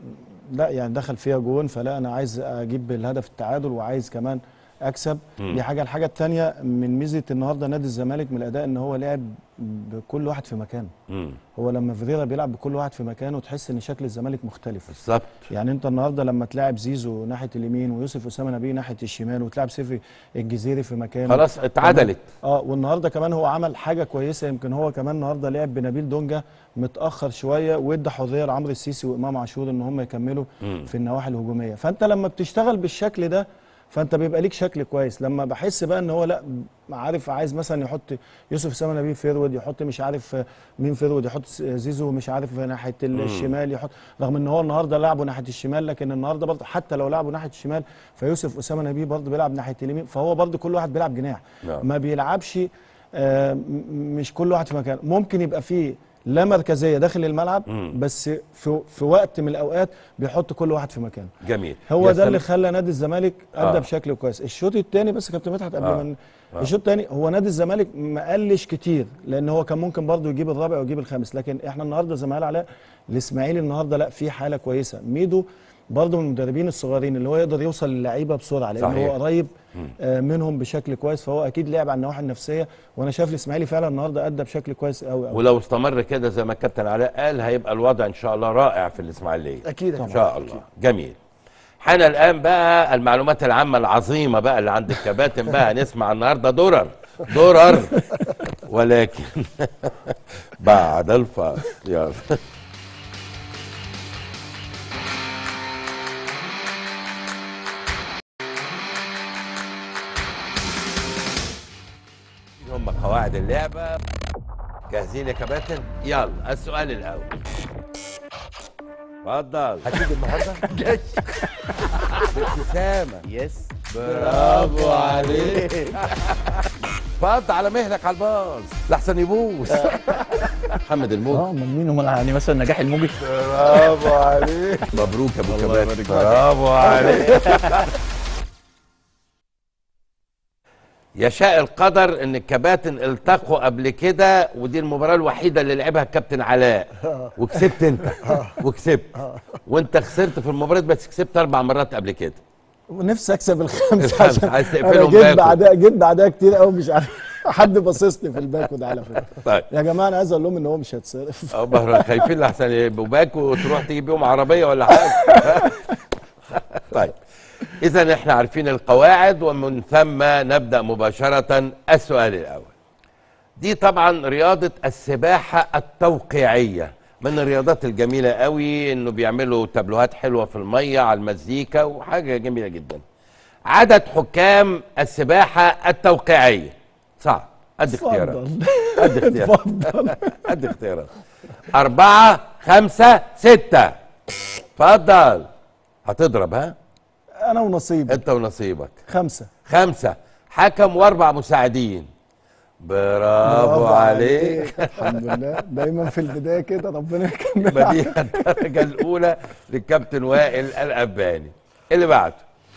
Speaker 4: لا يعني دخل فيها جون، فلا انا عايز اجيب الهدف التعادل وعايز كمان اكسب.
Speaker 1: مم.
Speaker 4: دي حاجه. الحاجه الثانيه من ميزه النهارده نادي الزمالك من الاداء ان هو لعب بكل واحد في مكانه.
Speaker 1: مم.
Speaker 4: هو لما فيريرا بيلعب بكل واحد في مكانه تحس ان شكل الزمالك مختلف.
Speaker 1: بالظبط.
Speaker 4: يعني انت النهارده لما تلاعب زيزو ناحيه اليمين ويوسف اسامه نبيه ناحيه الشمال وتلاعب سيفي الجزيري في مكانه،
Speaker 1: خلاص اتعدلت.
Speaker 4: اه والنهارده كمان هو عمل حاجه كويسه. يمكن هو كمان النهارده لعب بنبيل دونجا متاخر شويه وادى حريه لعمرو السيسي وامام عاشور ان هم يكملوا
Speaker 1: مم.
Speaker 4: في النواحي الهجوميه. فانت لما بتشتغل بالشكل ده فانت بيبقى ليك شكل كويس. لما بحس بقى ان هو لا عارف عايز مثلا يحط يوسف اسامه نبيه فيرود، يحط مش عارف مين فيرود، يحط زيزو مش عارف ناحيه الشمال، يحط رغم ان هو النهارده لعبه ناحيه الشمال، لكن النهارده برضه حتى لو لعبه ناحيه الشمال فيوسف اسامه نبيه برضه بيلعب ناحيه اليمين، فهو برضه كل واحد بيلعب جناح.
Speaker 1: نعم.
Speaker 4: ما بيلعبش آه مش كل واحد في مكانه. ممكن يبقى فيه لا مركزيه داخل الملعب
Speaker 1: مم.
Speaker 4: بس في في وقت من الاوقات بيحط كل واحد في مكانه.
Speaker 1: جميل.
Speaker 4: هو
Speaker 1: يا
Speaker 4: ده اللي
Speaker 1: سلام.
Speaker 4: خلى نادي الزمالك ادى
Speaker 1: آه.
Speaker 4: بشكل كويس. الشوط الثاني بس كابتن مدحت قبل
Speaker 1: آه.
Speaker 4: ما
Speaker 1: آه.
Speaker 4: الشوط الثاني هو نادي الزمالك ما قلش كتير لان هو كان ممكن برضه يجيب الرابع ويجيب الخامس، لكن احنا النهارده زي ما قال علاء الاسماعيلي النهارده لا في حاله كويسه. ميدو برضه من المدربين الصغيرين اللي هو يقدر يوصل للعيبه بسرعه لان
Speaker 1: صحيح.
Speaker 4: هو قريب آه منهم بشكل كويس، فهو اكيد لعب على النواحي النفسيه. وانا شايف الاسماعيلي فعلا النهارده ادى بشكل كويس قوي قوي.
Speaker 1: ولو استمر كده زي ما الكابتن علاء قال هيبقى الوضع ان شاء الله رائع في الاسماعيليه.
Speaker 3: اكيد
Speaker 1: ان شاء الله. جميل. حان الان بقى المعلومات العامه العظيمه بقى اللي عند الكباتن بقى نسمع النهارده درر درر ولكن بعد الفاصل يلا. هم قواعد اللعبه جاهزين يا كباتن؟ يلا السؤال الاول. اتفضل. هتيجي النهارده؟ جاي بابتسامه. يس برافو عليك. اتفضل على مهلك على الباص لحسن يبوظ. محمد الموجي.
Speaker 6: اه امال مين؟ امال يعني مثلا نجاح الموجي؟
Speaker 1: برافو عليك. مبروك يا ابو كباتن. برافو عليك. يشاء القدر ان الكباتن التقوا قبل كده ودي المباراه الوحيده اللي لعبها الكابتن علاء وكسبت انت وكسبت وانت خسرت في المباراه بس كسبت اربع مرات قبل كده.
Speaker 4: ونفسي اكسب الخمسه
Speaker 1: الخمسة،
Speaker 4: عشان
Speaker 1: عايز
Speaker 4: انا
Speaker 1: تقفلهم
Speaker 4: جيت
Speaker 1: باكو.
Speaker 4: بعدها جيت بعدها كتير قوي مش عارف حد باصصني في الباكو ده على فكره.
Speaker 1: طيب
Speaker 4: يا جماعه انا عايز اقول لهم ان هو مش هيتصرف.
Speaker 1: اه بهرة خايفين لحسن يبقوا باكو وتروح تجيب بيهم عربيه ولا حاجه. طيب اذا احنا عارفين القواعد ومن ثم نبدا مباشره. السؤال الاول دي طبعا رياضه السباحه التوقيعيه من الرياضات الجميله قوي انه بيعملوا تابلوهات حلوه في الميه على المزيكا وحاجه جميله جدا. عدد حكام السباحه التوقيعيه صعب. قد اختيارات. قد اختيارات. قد اختيارات. أربعة خمسة ستة. اتفضل. هتضرب ها؟
Speaker 4: انا ونصيبي.
Speaker 1: انت ونصيبك.
Speaker 4: خمسه.
Speaker 1: خمسة. حكم واربع مساعدين. برافو عليك.
Speaker 4: الحمد لله دايما في البدايه كده ربنا يكمل.
Speaker 1: بديهة الدرجة الأولى للكابتن وائل الأباني. اللي بعده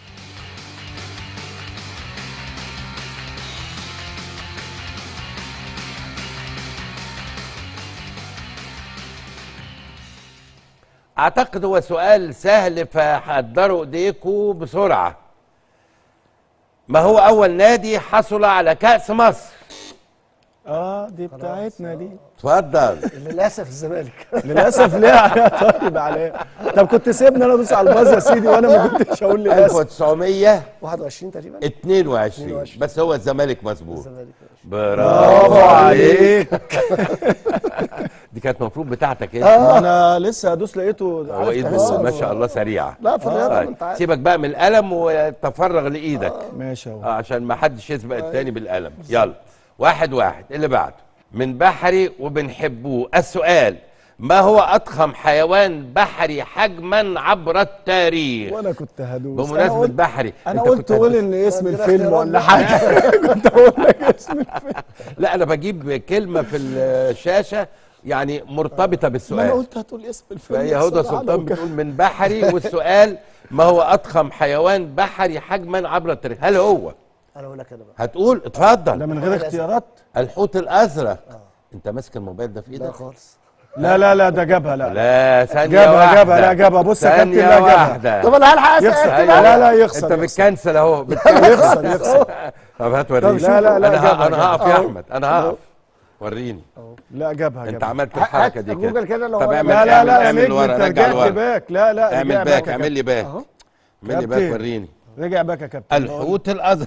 Speaker 1: أعتقد هو سؤال سهل فحضروا إيديكم بسرعة. ما هو أول نادي حصل على كأس مصر؟
Speaker 4: اه دي بتاعتنا دي.
Speaker 1: اتفضل.
Speaker 3: للاسف الزمالك.
Speaker 4: للاسف ليه يا طيب عليه؟ طب كنت سيبني انا ادوس على الباز يا سيدي وانا ما كنتش هقول للاسف.
Speaker 1: ألف وتسعمية
Speaker 3: واحد وعشرين تقريبا.
Speaker 1: اتنين وعشرين بس هو الزمالك مظبوط.
Speaker 3: الزمالك.
Speaker 1: برافو عليك. دي كانت المفروض بتاعتك انت.
Speaker 4: ما انا لسه هدوس لقيته
Speaker 1: هو ايده ما شاء الله سريعه.
Speaker 3: لا في الرياضه
Speaker 1: طيب.
Speaker 3: انت عارف.
Speaker 1: سيبك بقى من القلم وتفرغ لايدك.
Speaker 4: ماشي اهو.
Speaker 1: اه عشان ما حدش يسبق التاني بالقلم. يلا واحد واحد اللي بعده. من بحري وبنحبوه. السؤال: ما هو اضخم حيوان بحري حجما عبر التاريخ؟
Speaker 4: وانا كنت هدوس.
Speaker 1: بمناسبه
Speaker 4: أنا قلت-
Speaker 1: بحري
Speaker 4: انا
Speaker 1: أنت
Speaker 4: قلت
Speaker 1: كنت
Speaker 4: قول
Speaker 1: هتدوس.
Speaker 4: ان اسم
Speaker 3: لا، دي
Speaker 4: الفيلم
Speaker 3: اختيارات
Speaker 4: ولا
Speaker 3: بقى.
Speaker 4: حاجه. كنت اقول لك اسم الفيلم.
Speaker 1: لا انا بجيب كلمه في الشاشه يعني مرتبطه
Speaker 4: ما انا
Speaker 1: بالسؤال.
Speaker 4: قلت هتقول اسم الفيلم.
Speaker 1: فهي هدى
Speaker 4: بصراحة
Speaker 1: سلطان
Speaker 4: لو كان-
Speaker 1: بتقول من بحري، والسؤال: ما هو اضخم حيوان بحري حجما عبر التاريخ؟ هل هو
Speaker 3: انا اقول لك انا بقى.
Speaker 1: هتقول
Speaker 4: ده
Speaker 1: اتفضل
Speaker 4: من غير اختيارات.
Speaker 1: الحوت الازرق؟ انت ماسك الموبايل ده في
Speaker 3: لا
Speaker 1: ايدك؟
Speaker 3: خالص.
Speaker 4: لا لا لا ده جابها لا.
Speaker 1: لا ثانيه
Speaker 4: جابها
Speaker 1: واحده.
Speaker 4: جابها لا جابها. بص يا كابتن
Speaker 1: ثانيه
Speaker 4: لا جابها.
Speaker 1: واحده.
Speaker 3: طب انا هلحق
Speaker 4: يخسر.
Speaker 3: اسال
Speaker 1: أيوة.
Speaker 4: لا لا يخسر.
Speaker 1: انت
Speaker 4: يخسر.
Speaker 1: بتكنسل اهو.
Speaker 4: يخسر يخسر.
Speaker 1: طب هات وريني.
Speaker 4: لا لا لا
Speaker 1: انا ه-
Speaker 4: جابها
Speaker 1: انا هقف يا
Speaker 4: جابها.
Speaker 1: احمد، انا هقف. وريني.
Speaker 4: لا جابها
Speaker 1: انت
Speaker 4: جابها.
Speaker 1: عملت
Speaker 3: هات
Speaker 1: الحركه دي
Speaker 3: جوجل كده لو
Speaker 1: طب
Speaker 3: هو-
Speaker 1: اعمل
Speaker 4: لا لا لا يا
Speaker 1: اعمل
Speaker 4: نجم
Speaker 1: ورا،
Speaker 4: انت
Speaker 1: رجع
Speaker 4: رجعت
Speaker 1: لورا.
Speaker 4: باك. لا لا
Speaker 1: اعمل
Speaker 4: رجع
Speaker 1: باك،
Speaker 4: يا
Speaker 1: اعمل لي باك.
Speaker 4: أهو.
Speaker 1: اعمل لي باك
Speaker 4: كابتن.
Speaker 1: وريني.
Speaker 4: رجع باك يا كابتن.
Speaker 1: الحوت الازرق.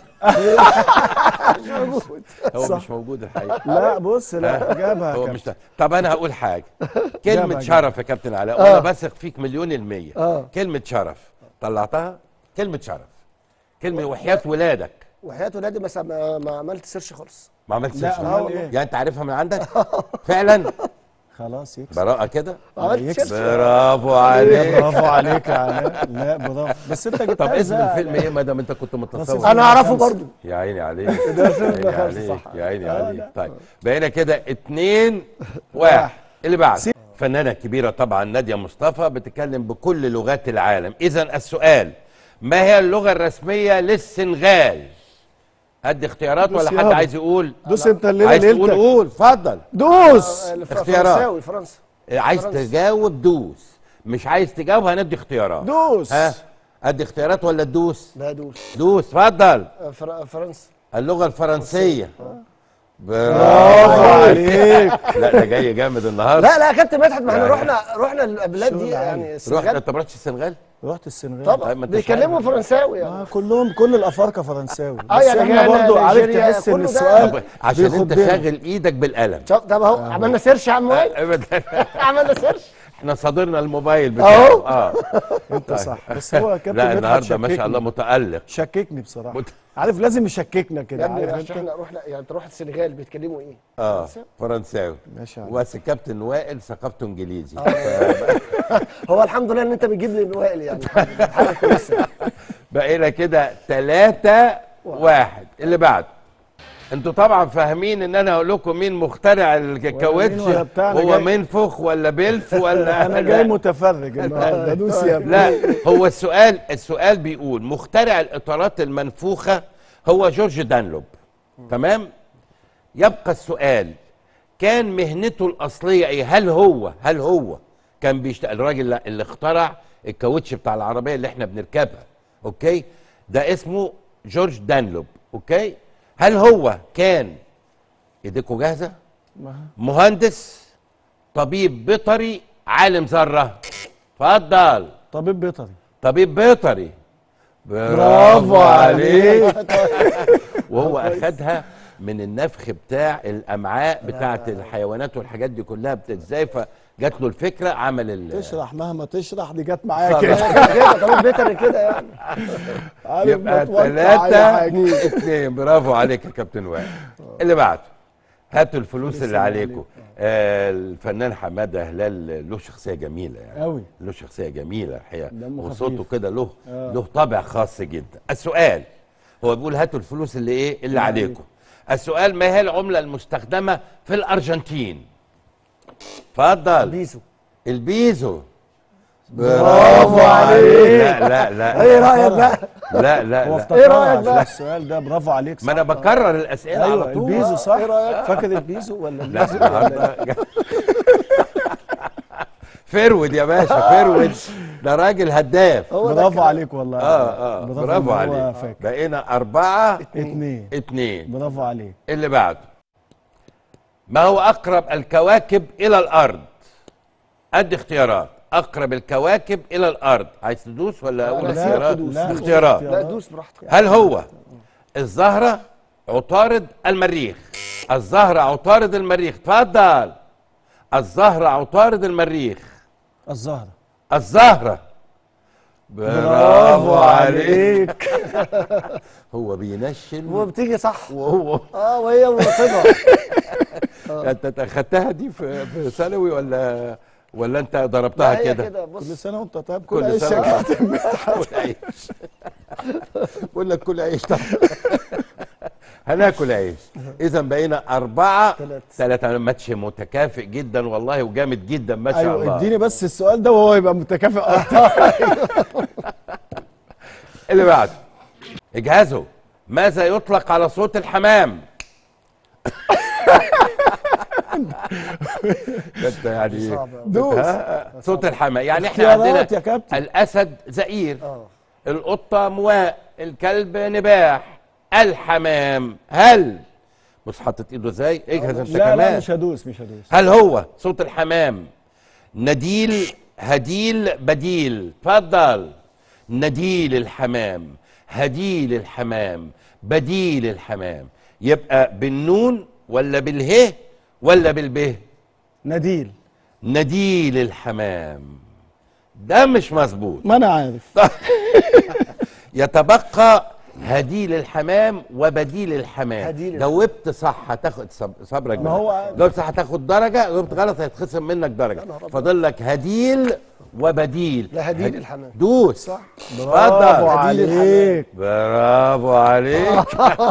Speaker 1: هو
Speaker 4: صح.
Speaker 1: مش موجود الحقيقه.
Speaker 4: لا بص لا جابها يا
Speaker 1: هو
Speaker 4: كابتن.
Speaker 1: مش ده. طب انا هقول حاجه. كلمه
Speaker 4: جابها،
Speaker 1: شرف يا كابتن علاء وانا بثق فيك مليون المية.
Speaker 3: آه.
Speaker 1: كلمه شرف طلعتها. كلمه شرف. كلمه وحياه ولادك.
Speaker 3: وحياة ولادي بس ما, ما عملت سيرش خالص.
Speaker 1: ما عملتش
Speaker 4: لا،
Speaker 1: شرف.
Speaker 4: أمال إيه؟
Speaker 1: يعني انت عارفها من عندك فعلا.
Speaker 4: خلاص يكسب.
Speaker 1: براءه كده.
Speaker 3: ما عملت
Speaker 4: يكسب.
Speaker 3: سيرش.
Speaker 1: برافو عليك.
Speaker 4: برافو عليك يا علاء. لا برافو بس انت جبتها
Speaker 1: طب اسم
Speaker 4: إزاي؟
Speaker 1: الفيلم ايه ما دام انت كنت متصور؟
Speaker 4: بس
Speaker 3: انا اعرفه برضو.
Speaker 1: يا عيني عليك.
Speaker 3: ده فيلم
Speaker 1: يا عيني
Speaker 3: خمسة
Speaker 1: عليك.
Speaker 3: صح.
Speaker 1: يا عيني
Speaker 4: آه،
Speaker 1: عليك.
Speaker 4: لا.
Speaker 1: طيب بقينا كده اتنين واحد. اللي بعد فنانة كبيرة طبعا نادية مصطفى بتتكلم بكل لغات العالم. إذا السؤال: ما هي اللغة الرسمية للسنغال؟ أدي اختيارات
Speaker 4: دوس
Speaker 1: ولا حد
Speaker 4: يابا.
Speaker 1: عايز يقول؟
Speaker 4: دوس انت الليله
Speaker 1: عايز تقول
Speaker 4: ليلتك.
Speaker 1: قول اتفضل.
Speaker 4: دوس.
Speaker 3: الف-
Speaker 1: اختيارات.
Speaker 3: فرنساوي فرنسا.
Speaker 1: عايز
Speaker 3: فرنسا.
Speaker 1: تجاوب دوس، مش عايز تجاوب هندي اختيارات.
Speaker 4: دوس.
Speaker 1: ها أدي اختيارات ولا تدوس؟
Speaker 3: لا دوس.
Speaker 1: دوس اتفضل.
Speaker 3: فر- فرنسا.
Speaker 1: اللغة الفرنسية.
Speaker 4: برافو عليك.
Speaker 1: لا ده جاي جامد النهارده.
Speaker 3: لا لا يا كابتن مدحت ما احنا
Speaker 1: يعني-
Speaker 3: رحنا رحنا البلاد دي
Speaker 4: شغل
Speaker 3: يعني
Speaker 4: عالي.
Speaker 1: رحت
Speaker 3: السنغال
Speaker 1: انت ما رحتش السنغال؟
Speaker 4: رحت السنغال.
Speaker 1: طيب
Speaker 3: طبعا
Speaker 1: ما انتش
Speaker 3: بيتكلموا
Speaker 1: عارف.
Speaker 3: فرنساوي يعني.
Speaker 4: آه كلهم كل الافارقه فرنساوي.
Speaker 3: آه
Speaker 4: بس
Speaker 3: يعني
Speaker 4: احنا
Speaker 3: غانا،
Speaker 4: برضو عارف
Speaker 3: نيجيريا،
Speaker 4: تحس ان
Speaker 3: كله ده.
Speaker 4: السؤال
Speaker 1: طب عشان انت
Speaker 4: بيخضنا.
Speaker 1: شاغل ايدك بالقلم.
Speaker 3: طب طب اهو عملنا سيرش يا عم وائل.
Speaker 1: ابدا.
Speaker 3: عملنا سيرش.
Speaker 1: احنا صادرنا الموبايل بتاعه.
Speaker 3: أهو.
Speaker 1: اه
Speaker 4: انت صح بس هو كابتن
Speaker 1: لا
Speaker 4: مدحت
Speaker 1: النهارده ما شاء
Speaker 4: شككني.
Speaker 1: الله متألق.
Speaker 4: شككني بصراحه.
Speaker 1: مت-
Speaker 4: عارف لازم يشككنا
Speaker 3: يا
Speaker 4: كده
Speaker 3: ابني
Speaker 4: عارف
Speaker 3: عشان
Speaker 4: انت.
Speaker 3: احنا رحنا يعني انت رحت السنغال بيتكلموا ايه؟
Speaker 1: اه
Speaker 3: فرنسا؟
Speaker 1: فرنساوي.
Speaker 4: ماشي يا عم.
Speaker 1: بس كابتن وائل ثقافته انجليزي.
Speaker 3: هو الحمد لله ان انت بتجيب لي من وائل يعني حاجه كويسه.
Speaker 1: بقينا كده تلاتة واحد. اللي بعده انتوا طبعا فاهمين ان انا هقول لكم مين مخترع الكاوتش.
Speaker 4: ولا بتاعنا
Speaker 1: هو
Speaker 4: جاي.
Speaker 1: منفخ ولا بيلف ولا
Speaker 4: انا جاي متفرج النهارده دوس يا ابني.
Speaker 1: لا هو السؤال السؤال بيقول مخترع الاطارات المنفوخه هو جورج دانلوب. تمام. يبقى السؤال: كان مهنته الاصليه ايه؟ هل هو هل هو كان بيشتغل الراجل اللي اخترع الكاوتش بتاع العربيه اللي احنا بنركبها؟ اوكي ده اسمه جورج دانلوب. اوكي هل هو كان ايديكوا جاهزه؟ مهندس، طبيب بيطري، عالم ذره؟ اتفضل.
Speaker 4: طبيب بيطري.
Speaker 1: طبيب بيطري.
Speaker 4: برافو عليك.
Speaker 1: وهو اخدها من النفخ بتاع الامعاء بتاعه الحيوانات والحاجات دي كلها بت- ازاي فجات له الفكره عمل ال
Speaker 4: تشرح مهما تشرح دي جت معايا
Speaker 1: خلاص.
Speaker 4: كده.
Speaker 3: كده طبيب بيتر كده يعني.
Speaker 4: عارف
Speaker 1: يبقى
Speaker 4: بتوقع أي
Speaker 1: ثلاثة
Speaker 4: حاجة.
Speaker 1: اتنين. برافو عليك يا كابتن وائل. اللي بعده هاتوا الفلوس اللي عليكم. آه الفنان حماده هلال له شخصيه جميله يعني
Speaker 4: أوي.
Speaker 1: له شخصيه جميله الحقيقه
Speaker 4: دمه
Speaker 1: وصوته
Speaker 4: خفيف.
Speaker 1: كده له
Speaker 4: آه.
Speaker 1: له طابع خاص جدا. السؤال هو بيقول هاتوا الفلوس اللي ايه اللي عليكم. السؤال: ما هي العمله المستخدمه في الارجنتين؟ اتفضل.
Speaker 3: بيزو.
Speaker 1: البيزو.
Speaker 4: برافو عليك.
Speaker 1: لا لا لا
Speaker 3: ايه رايك بقى؟
Speaker 1: لا لا
Speaker 4: هو
Speaker 1: لا
Speaker 4: افتكرها
Speaker 3: إيه رأيك
Speaker 4: عشان
Speaker 3: بقى؟
Speaker 4: السؤال ده برافو عليك صح.
Speaker 1: ما انا بكرر الاسئله
Speaker 4: ايوه
Speaker 1: على طول.
Speaker 4: البيزو صح. فاكر البيزو ولا
Speaker 1: لا
Speaker 4: البيزو ولا
Speaker 1: النهارده فرود يا باشا فرود ده راجل هداف.
Speaker 3: هو ده
Speaker 4: برافو
Speaker 3: الكلام.
Speaker 4: عليك والله.
Speaker 1: اه اه برافو
Speaker 4: إن هو
Speaker 1: عليك.
Speaker 4: فاكر.
Speaker 1: بقينا أربعة
Speaker 4: اتنين.
Speaker 1: اتنين.
Speaker 4: برافو عليك.
Speaker 1: اللي بعده ما هو اقرب الكواكب الى الارض؟ ادي اختيارات. اقرب الكواكب الى الارض، عايز تدوس ولا اقول
Speaker 3: لا،
Speaker 1: اختيارات؟
Speaker 3: تدوس.
Speaker 4: لا،
Speaker 1: اختيارات.
Speaker 3: لا دوس براحتك.
Speaker 1: هل هو الزهرة، عطارد، المريخ؟ الزهرة، عطارد، المريخ. اتفضل. الزهرة، عطارد، المريخ.
Speaker 4: الزهره.
Speaker 1: الزهرة. برافو عليك.
Speaker 4: عليك.
Speaker 1: هو بينشن
Speaker 3: وبتيجي صح.
Speaker 1: وهو
Speaker 3: اه وهي منصبه.
Speaker 1: انت اخدتها دي في في ثانوي ولا ولا انت
Speaker 3: لا
Speaker 1: ضربتها
Speaker 3: هي
Speaker 1: كده؟
Speaker 3: كده
Speaker 4: كل
Speaker 3: بص.
Speaker 4: سنه وانت طيب. كل
Speaker 1: كل
Speaker 4: عيش
Speaker 1: سنة
Speaker 4: يا
Speaker 1: وأنت
Speaker 4: كابتن.
Speaker 1: كل عيش. بقول لك كل عيش. طب هناكل عيش. اذا بقينا أربعة
Speaker 3: تلاتة.
Speaker 1: ثلاثة. ماتش متكافئ جدا والله وجامد جدا ما شاء
Speaker 4: ايوه
Speaker 1: الله.
Speaker 4: اديني بس السؤال ده وهو يبقى متكافئ اكتر.
Speaker 1: اللي بعده اجهزوا. ماذا يطلق على صوت الحمام؟ انت يعني
Speaker 3: صعب أوي.
Speaker 4: دوس.
Speaker 1: ها؟ صوت الحمام يعني احنا عندنا
Speaker 4: اختيارات يا كابتن.
Speaker 1: الاسد زئير،
Speaker 3: اه
Speaker 1: القطه مواء، الكلب نباح، الحمام. هل بص حاطط ايده ازاي؟ اجهز انت
Speaker 4: لا
Speaker 1: كمان.
Speaker 4: لا مش هدوس مش هدوس.
Speaker 1: هل هو صوت الحمام نديل، هديل، بديل؟ اتفضل. نديل الحمام، هديل الحمام، بديل الحمام. يبقى بالنون ولا بالهه ولا بالبه؟
Speaker 4: نديل.
Speaker 1: نديل الحمام. ده مش مظبوط.
Speaker 4: ما انا عارف.
Speaker 1: يتبقى هديل الحمام وبديل الحمام.
Speaker 3: هديل
Speaker 1: جاوبت صح هتاخد صب- صبرك.
Speaker 4: ما هو
Speaker 1: بقى.
Speaker 4: عارف.
Speaker 1: جاوبت صح هتاخد درجه، جاوبت غلط هيتخصم منك درجه. فاضل لك هديل وبديل.
Speaker 3: لا هديل
Speaker 1: هد-
Speaker 3: الحمام.
Speaker 1: دوس.
Speaker 3: صح.
Speaker 4: برافو
Speaker 1: اتفضل.
Speaker 4: عليك.
Speaker 1: برافو عليك.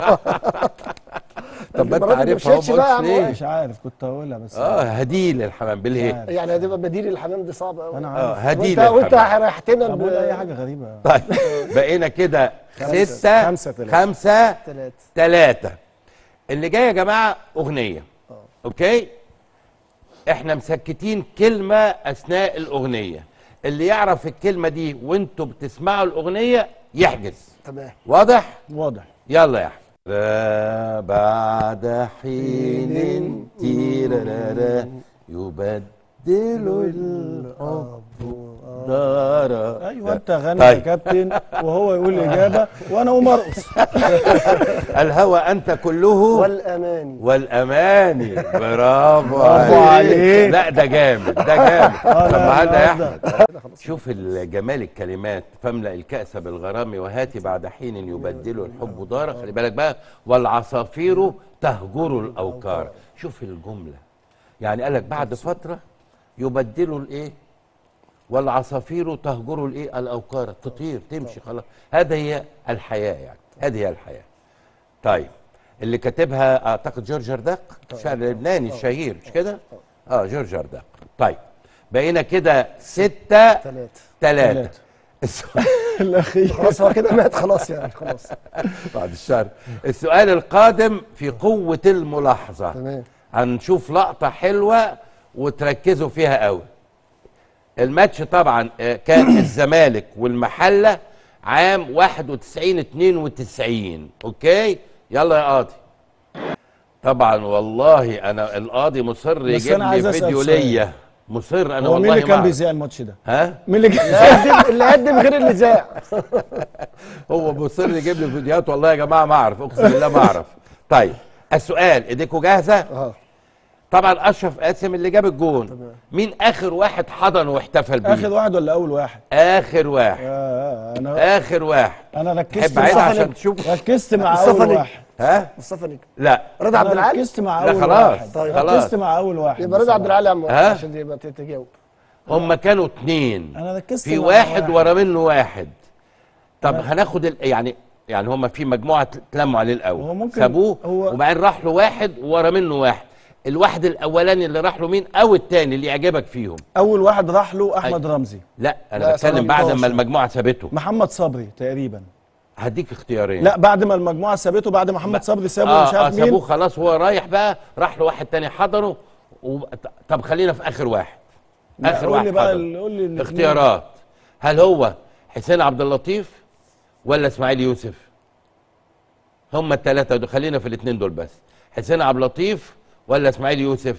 Speaker 1: طب ما انت
Speaker 3: المرة دي
Speaker 1: عارفها اهو
Speaker 3: مشيتش بقى يا
Speaker 1: ما
Speaker 3: عم
Speaker 1: قلتش ليه؟
Speaker 4: مش عارف كنت هقولها بس.
Speaker 1: اه هديل الحمام بالهي.
Speaker 4: عارف.
Speaker 3: يعني هتبقى بديل الحمام دي صعبه قوي.
Speaker 4: انا
Speaker 1: اه
Speaker 4: عارف.
Speaker 1: هديل
Speaker 3: وانت وانت
Speaker 1: الحمام.
Speaker 3: ريحتنا
Speaker 4: طب قول اي حاجه غريبه.
Speaker 1: طيب بقينا كده
Speaker 4: خمسة.
Speaker 1: ستة
Speaker 4: خمسة تلاتة.
Speaker 1: خمسة
Speaker 3: ثلاثه.
Speaker 1: ثلاثة. اللي جاي يا جماعة أغنية. أوكي؟ إحنا مسكتين كلمة أثناء الأغنية. اللي يعرف الكلمة دي وأنتوا بتسمعوا الأغنية يحجز.
Speaker 3: تمام.
Speaker 1: واضح؟
Speaker 4: واضح.
Speaker 1: يلا يا أحمد. را بعد حين تيرارا يبدل الحب دارا.
Speaker 4: ايوه انت غني
Speaker 1: طيب.
Speaker 4: يا كابتن وهو يقول الاجابه وانا اقوم ارقص.
Speaker 1: الهوى أنت كله
Speaker 3: والاماني.
Speaker 1: والأماني. برافو
Speaker 4: برافو عليك.
Speaker 1: لا ده جامد ده جامد.
Speaker 4: لا،
Speaker 1: سمعنا يا
Speaker 4: لا،
Speaker 1: أحمد. شوف الجمال الكلمات. فاملأ الكأس بالغرام وهاتي بعد حين يبدل الحب دارا. خلي بالك بقى. والعصافير تهجر الأوكار. شوف الجملة. يعني قالك بعد فترة يبدلوا الإيه؟ والعصافير تهجر الإيه؟ الأوكار. تطير تمشي خلاص. هذه هي الحياة يعني. هذه هي الحياة. طيب اللي كاتبها اعتقد جورج جرداق، شاعر لبناني الشهير مش كده؟ اه جورج جرداق. طيب بقينا كده ستة
Speaker 3: ثلاثه.
Speaker 1: ثلاثة.
Speaker 4: الاخير.
Speaker 3: خلاص هو كده مات خلاص يعني خلاص.
Speaker 1: بعد الشر. السؤال القادم في قوة الملاحظة.
Speaker 3: تمام.
Speaker 1: هنشوف لقطة حلوة وتركزوا فيها قوي. الماتش طبعا آه، كان الزمالك والمحلة عام واحد وتسعين اتنين وتسعين. اوكي يلا يا قاضي. طبعا والله انا القاضي مصر
Speaker 4: بس
Speaker 1: يجيب
Speaker 4: أنا عايز
Speaker 1: لي
Speaker 4: أسأل
Speaker 1: فيديو
Speaker 4: سؤال.
Speaker 1: ليا. مصر انا
Speaker 4: هو
Speaker 1: والله
Speaker 4: مين اللي
Speaker 1: ما
Speaker 4: كان
Speaker 1: أعرف.
Speaker 4: بيذيع الماتش ده؟
Speaker 1: ها
Speaker 4: مين اللي
Speaker 3: اللي
Speaker 4: كان؟
Speaker 3: قدم اللي قدم غير اللي ذاع.
Speaker 1: هو مصر يجيب لي فيديوهات والله يا جماعه ما اعرف اقسم بالله ما اعرف. طيب السؤال ايديكوا جاهزه؟
Speaker 3: اه
Speaker 1: طبعا اشرف قاسم اللي جاب الجون. مين اخر واحد حضن واحتفل بيه؟
Speaker 4: اخر واحد ولا اول واحد؟
Speaker 1: اخر واحد.
Speaker 4: آه انا
Speaker 1: اخر واحد.
Speaker 4: انا ركزت
Speaker 1: تحب اعيدها
Speaker 4: مع-
Speaker 1: عشان تشوف؟
Speaker 4: ركزت مع
Speaker 3: مصطفى
Speaker 4: اول
Speaker 3: نجم.
Speaker 4: واحد.
Speaker 1: ها؟
Speaker 3: مصطفى نجم.
Speaker 1: لا
Speaker 3: رضا عبد
Speaker 4: انا
Speaker 3: العال.
Speaker 4: ركزت مع
Speaker 1: لا
Speaker 4: اول
Speaker 1: خلاص.
Speaker 4: واحد.
Speaker 3: طيب.
Speaker 1: خلاص.
Speaker 4: ركزت مع اول واحد.
Speaker 3: يبقى رضا عبد العال يا عم
Speaker 1: ها؟
Speaker 3: عشان يبقى ت- تجاوب.
Speaker 1: هم كانوا اتنين.
Speaker 4: انا ركزت
Speaker 1: في
Speaker 4: مع
Speaker 1: واحد ورا منه واحد. طب هناخد ال... يعني يعني هم في مجموعه اتلموا عليه الاول
Speaker 4: هو ممكن
Speaker 1: سابوه
Speaker 4: هو-
Speaker 1: وبعدين راح له واحد ورا منه واحد. الواحد الاولاني اللي راح له مين او الثاني اللي يعجبك فيهم؟
Speaker 4: اول واحد راح له احمد رمزي.
Speaker 1: لا انا
Speaker 3: لا،
Speaker 1: بتكلم بعد
Speaker 3: سبعتاشر.
Speaker 1: ما المجموعه سابته.
Speaker 4: محمد صبري تقريبا.
Speaker 1: هديك اختيارين.
Speaker 4: لا بعد ما المجموعه سابته بعد محمد صبري سابه
Speaker 1: اه
Speaker 4: مش
Speaker 1: اه
Speaker 4: عارف
Speaker 1: سابوه
Speaker 4: مين.
Speaker 1: خلاص وهو رايح بقى راح له واحد تاني حضنه و... طب خلينا في اخر واحد.
Speaker 4: لا،
Speaker 1: اخر
Speaker 4: قول
Speaker 1: واحد
Speaker 4: لي بقى
Speaker 1: حضنه.
Speaker 4: ال- قول لي الاتنين.
Speaker 1: اختيارات. هل هو حسين عبد اللطيف ولا اسماعيل يوسف؟ هم الثلاثه دول. خلينا في الاثنين دول بس. حسين عبد اللطيف ولا اسماعيل يوسف؟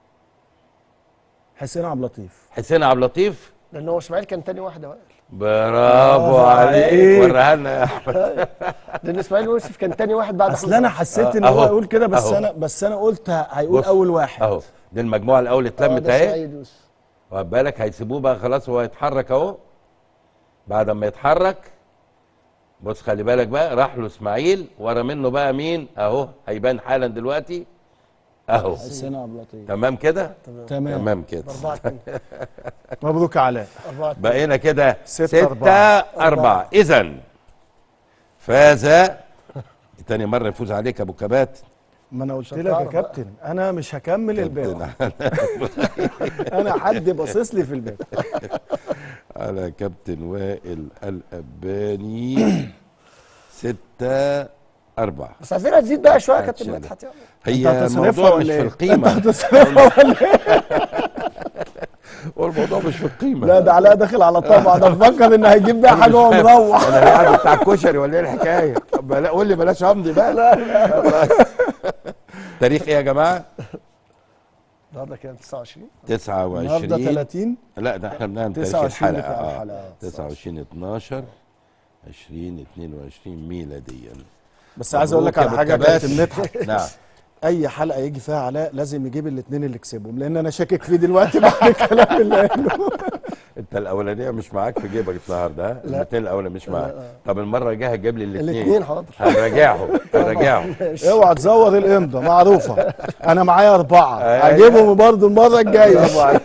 Speaker 4: حسين عبد اللطيف.
Speaker 1: حسين عبد اللطيف.
Speaker 3: لان هو اسماعيل كان تاني واحد يا وائل.
Speaker 1: برافو عليك، وريها لنا يا احمد.
Speaker 3: لان اسماعيل يوسف كان تاني واحد بعد
Speaker 4: اصل انا حسيت ان
Speaker 1: أهو.
Speaker 4: هو يقول كده، بس
Speaker 1: أهو.
Speaker 4: انا بس انا قلت هيقول
Speaker 1: بص.
Speaker 4: اول واحد.
Speaker 1: اهو دي المجموعه الاول اتلمت اهي.
Speaker 3: اسماعيل يوسف.
Speaker 1: واخد بالك هيسيبوه بقى خلاص، هو هيتحرك اهو. بعد ما يتحرك بص خلي بالك بقى، راح له اسماعيل، ورا منه بقى مين اهو هيبان حالا دلوقتي اهو.
Speaker 4: حسين عبد اللطيف.
Speaker 1: تمام كده؟
Speaker 4: تمام.
Speaker 1: تمام كده.
Speaker 3: أربعة اتنين.
Speaker 4: مبروك يا علاء.
Speaker 3: أربعة اتنين.
Speaker 1: بقينا كده
Speaker 4: ستة
Speaker 1: ستة
Speaker 4: أربعة.
Speaker 1: أربعة. إذا فاز تاني مرة يفوز عليك أبو كبات.
Speaker 4: ما انا قلت
Speaker 3: عشان
Speaker 4: لك يا
Speaker 3: تعرف بقى.
Speaker 4: كابتن انا مش هكمل الباقي.
Speaker 1: كابتن
Speaker 4: انا حد باصص لي في الباقي.
Speaker 1: على كابتن وائل الأباني ستة أربعة.
Speaker 3: بس عايزينها تزيد بقى شويه يا كابتن
Speaker 1: هتشيلها.
Speaker 3: مدحت يعني.
Speaker 1: هي
Speaker 4: أنت هتصرفها
Speaker 1: الموضوع
Speaker 4: ولا
Speaker 1: مش
Speaker 4: إيه؟
Speaker 1: في القيمة.
Speaker 4: انت هتصرفها ولا ايه؟
Speaker 1: هو الموضوع مش في القيمة.
Speaker 4: لا ده علاء داخل على طمع، ده مفكر ان هيجيب بيها حاجه وهو مروح.
Speaker 1: أنا القعدة بتاع الكشري ولا إيه الحكاية؟ طب لا قول لي بلاش أمضي بقى. لا لا تاريخ إيه يا جماعة؟
Speaker 3: النهارده كام؟ تسعة وعشرين.
Speaker 1: تسعة وعشرين.
Speaker 4: النهارده ثلاثين.
Speaker 1: لا ده احنا بنعمل تاريخ
Speaker 4: تسعة وعشرين
Speaker 1: الحلقة.
Speaker 4: بتاع
Speaker 1: اه
Speaker 4: الحلقة.
Speaker 1: تسعة وعشرين اتناشر عشرين اتنين وعشرين ميلاديا.
Speaker 4: بس عايز اقول لك على
Speaker 1: مبروك
Speaker 4: حاجه
Speaker 1: يا
Speaker 4: يا
Speaker 1: أبو
Speaker 4: كابتن
Speaker 1: كبات.
Speaker 4: مدحت.
Speaker 1: نعم.
Speaker 4: اي حلقه يجي فيها علاء لازم يجيب الاثنين اللي كسبهم، لان انا شاكك فيه دلوقتي بعد الكلام اللي قاله.
Speaker 1: انت الاولانيه مش معاك في جيبك النهارده، ها؟ الاثنين الاولى مش معاك. طب المره الجايه هتجيب لي الاثنين.
Speaker 3: الاثنين حاضر.
Speaker 1: هنراجعهم هنراجعهم.
Speaker 4: اوعى تزود الامضه، معروفه. انا معايا اربعه هجيبهم برضه المره الجايه.
Speaker 1: برافو عليك.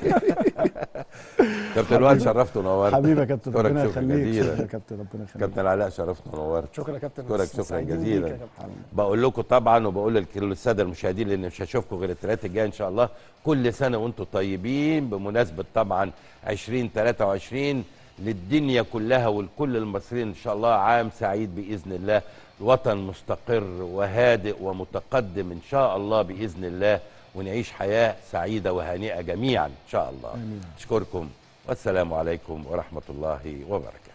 Speaker 1: كابتن وائل شرفت ونورت.
Speaker 4: حبيبي يا كابتن،
Speaker 1: شكرا
Speaker 4: ربنا
Speaker 1: شكرا
Speaker 4: يخليك.
Speaker 1: جزيلا.
Speaker 4: شكرا يا كابتن، ربنا يخليك.
Speaker 1: كابتن علاء شرفت ونورت.
Speaker 3: شكرا يا كابتن.
Speaker 1: شكرا شكرا
Speaker 3: سعيدين بيك
Speaker 1: جزيلا.
Speaker 3: يا كابتن.
Speaker 1: بقول لكم طبعا وبقول لكل الساده المشاهدين لان مش هشوفكم غير الثلاث الجاي ان شاء الله، كل سنه وانتم طيبين بمناسبه طبعا عشرين تلاتة وعشرين للدنيا كلها ولكل المصريين ان شاء الله عام سعيد باذن الله، الوطن مستقر وهادئ ومتقدم ان شاء الله باذن الله، ونعيش حياه سعيده وهانئه جميعا ان شاء الله. امين. اشكركم والسلام عليكم ورحمه الله وبركاته.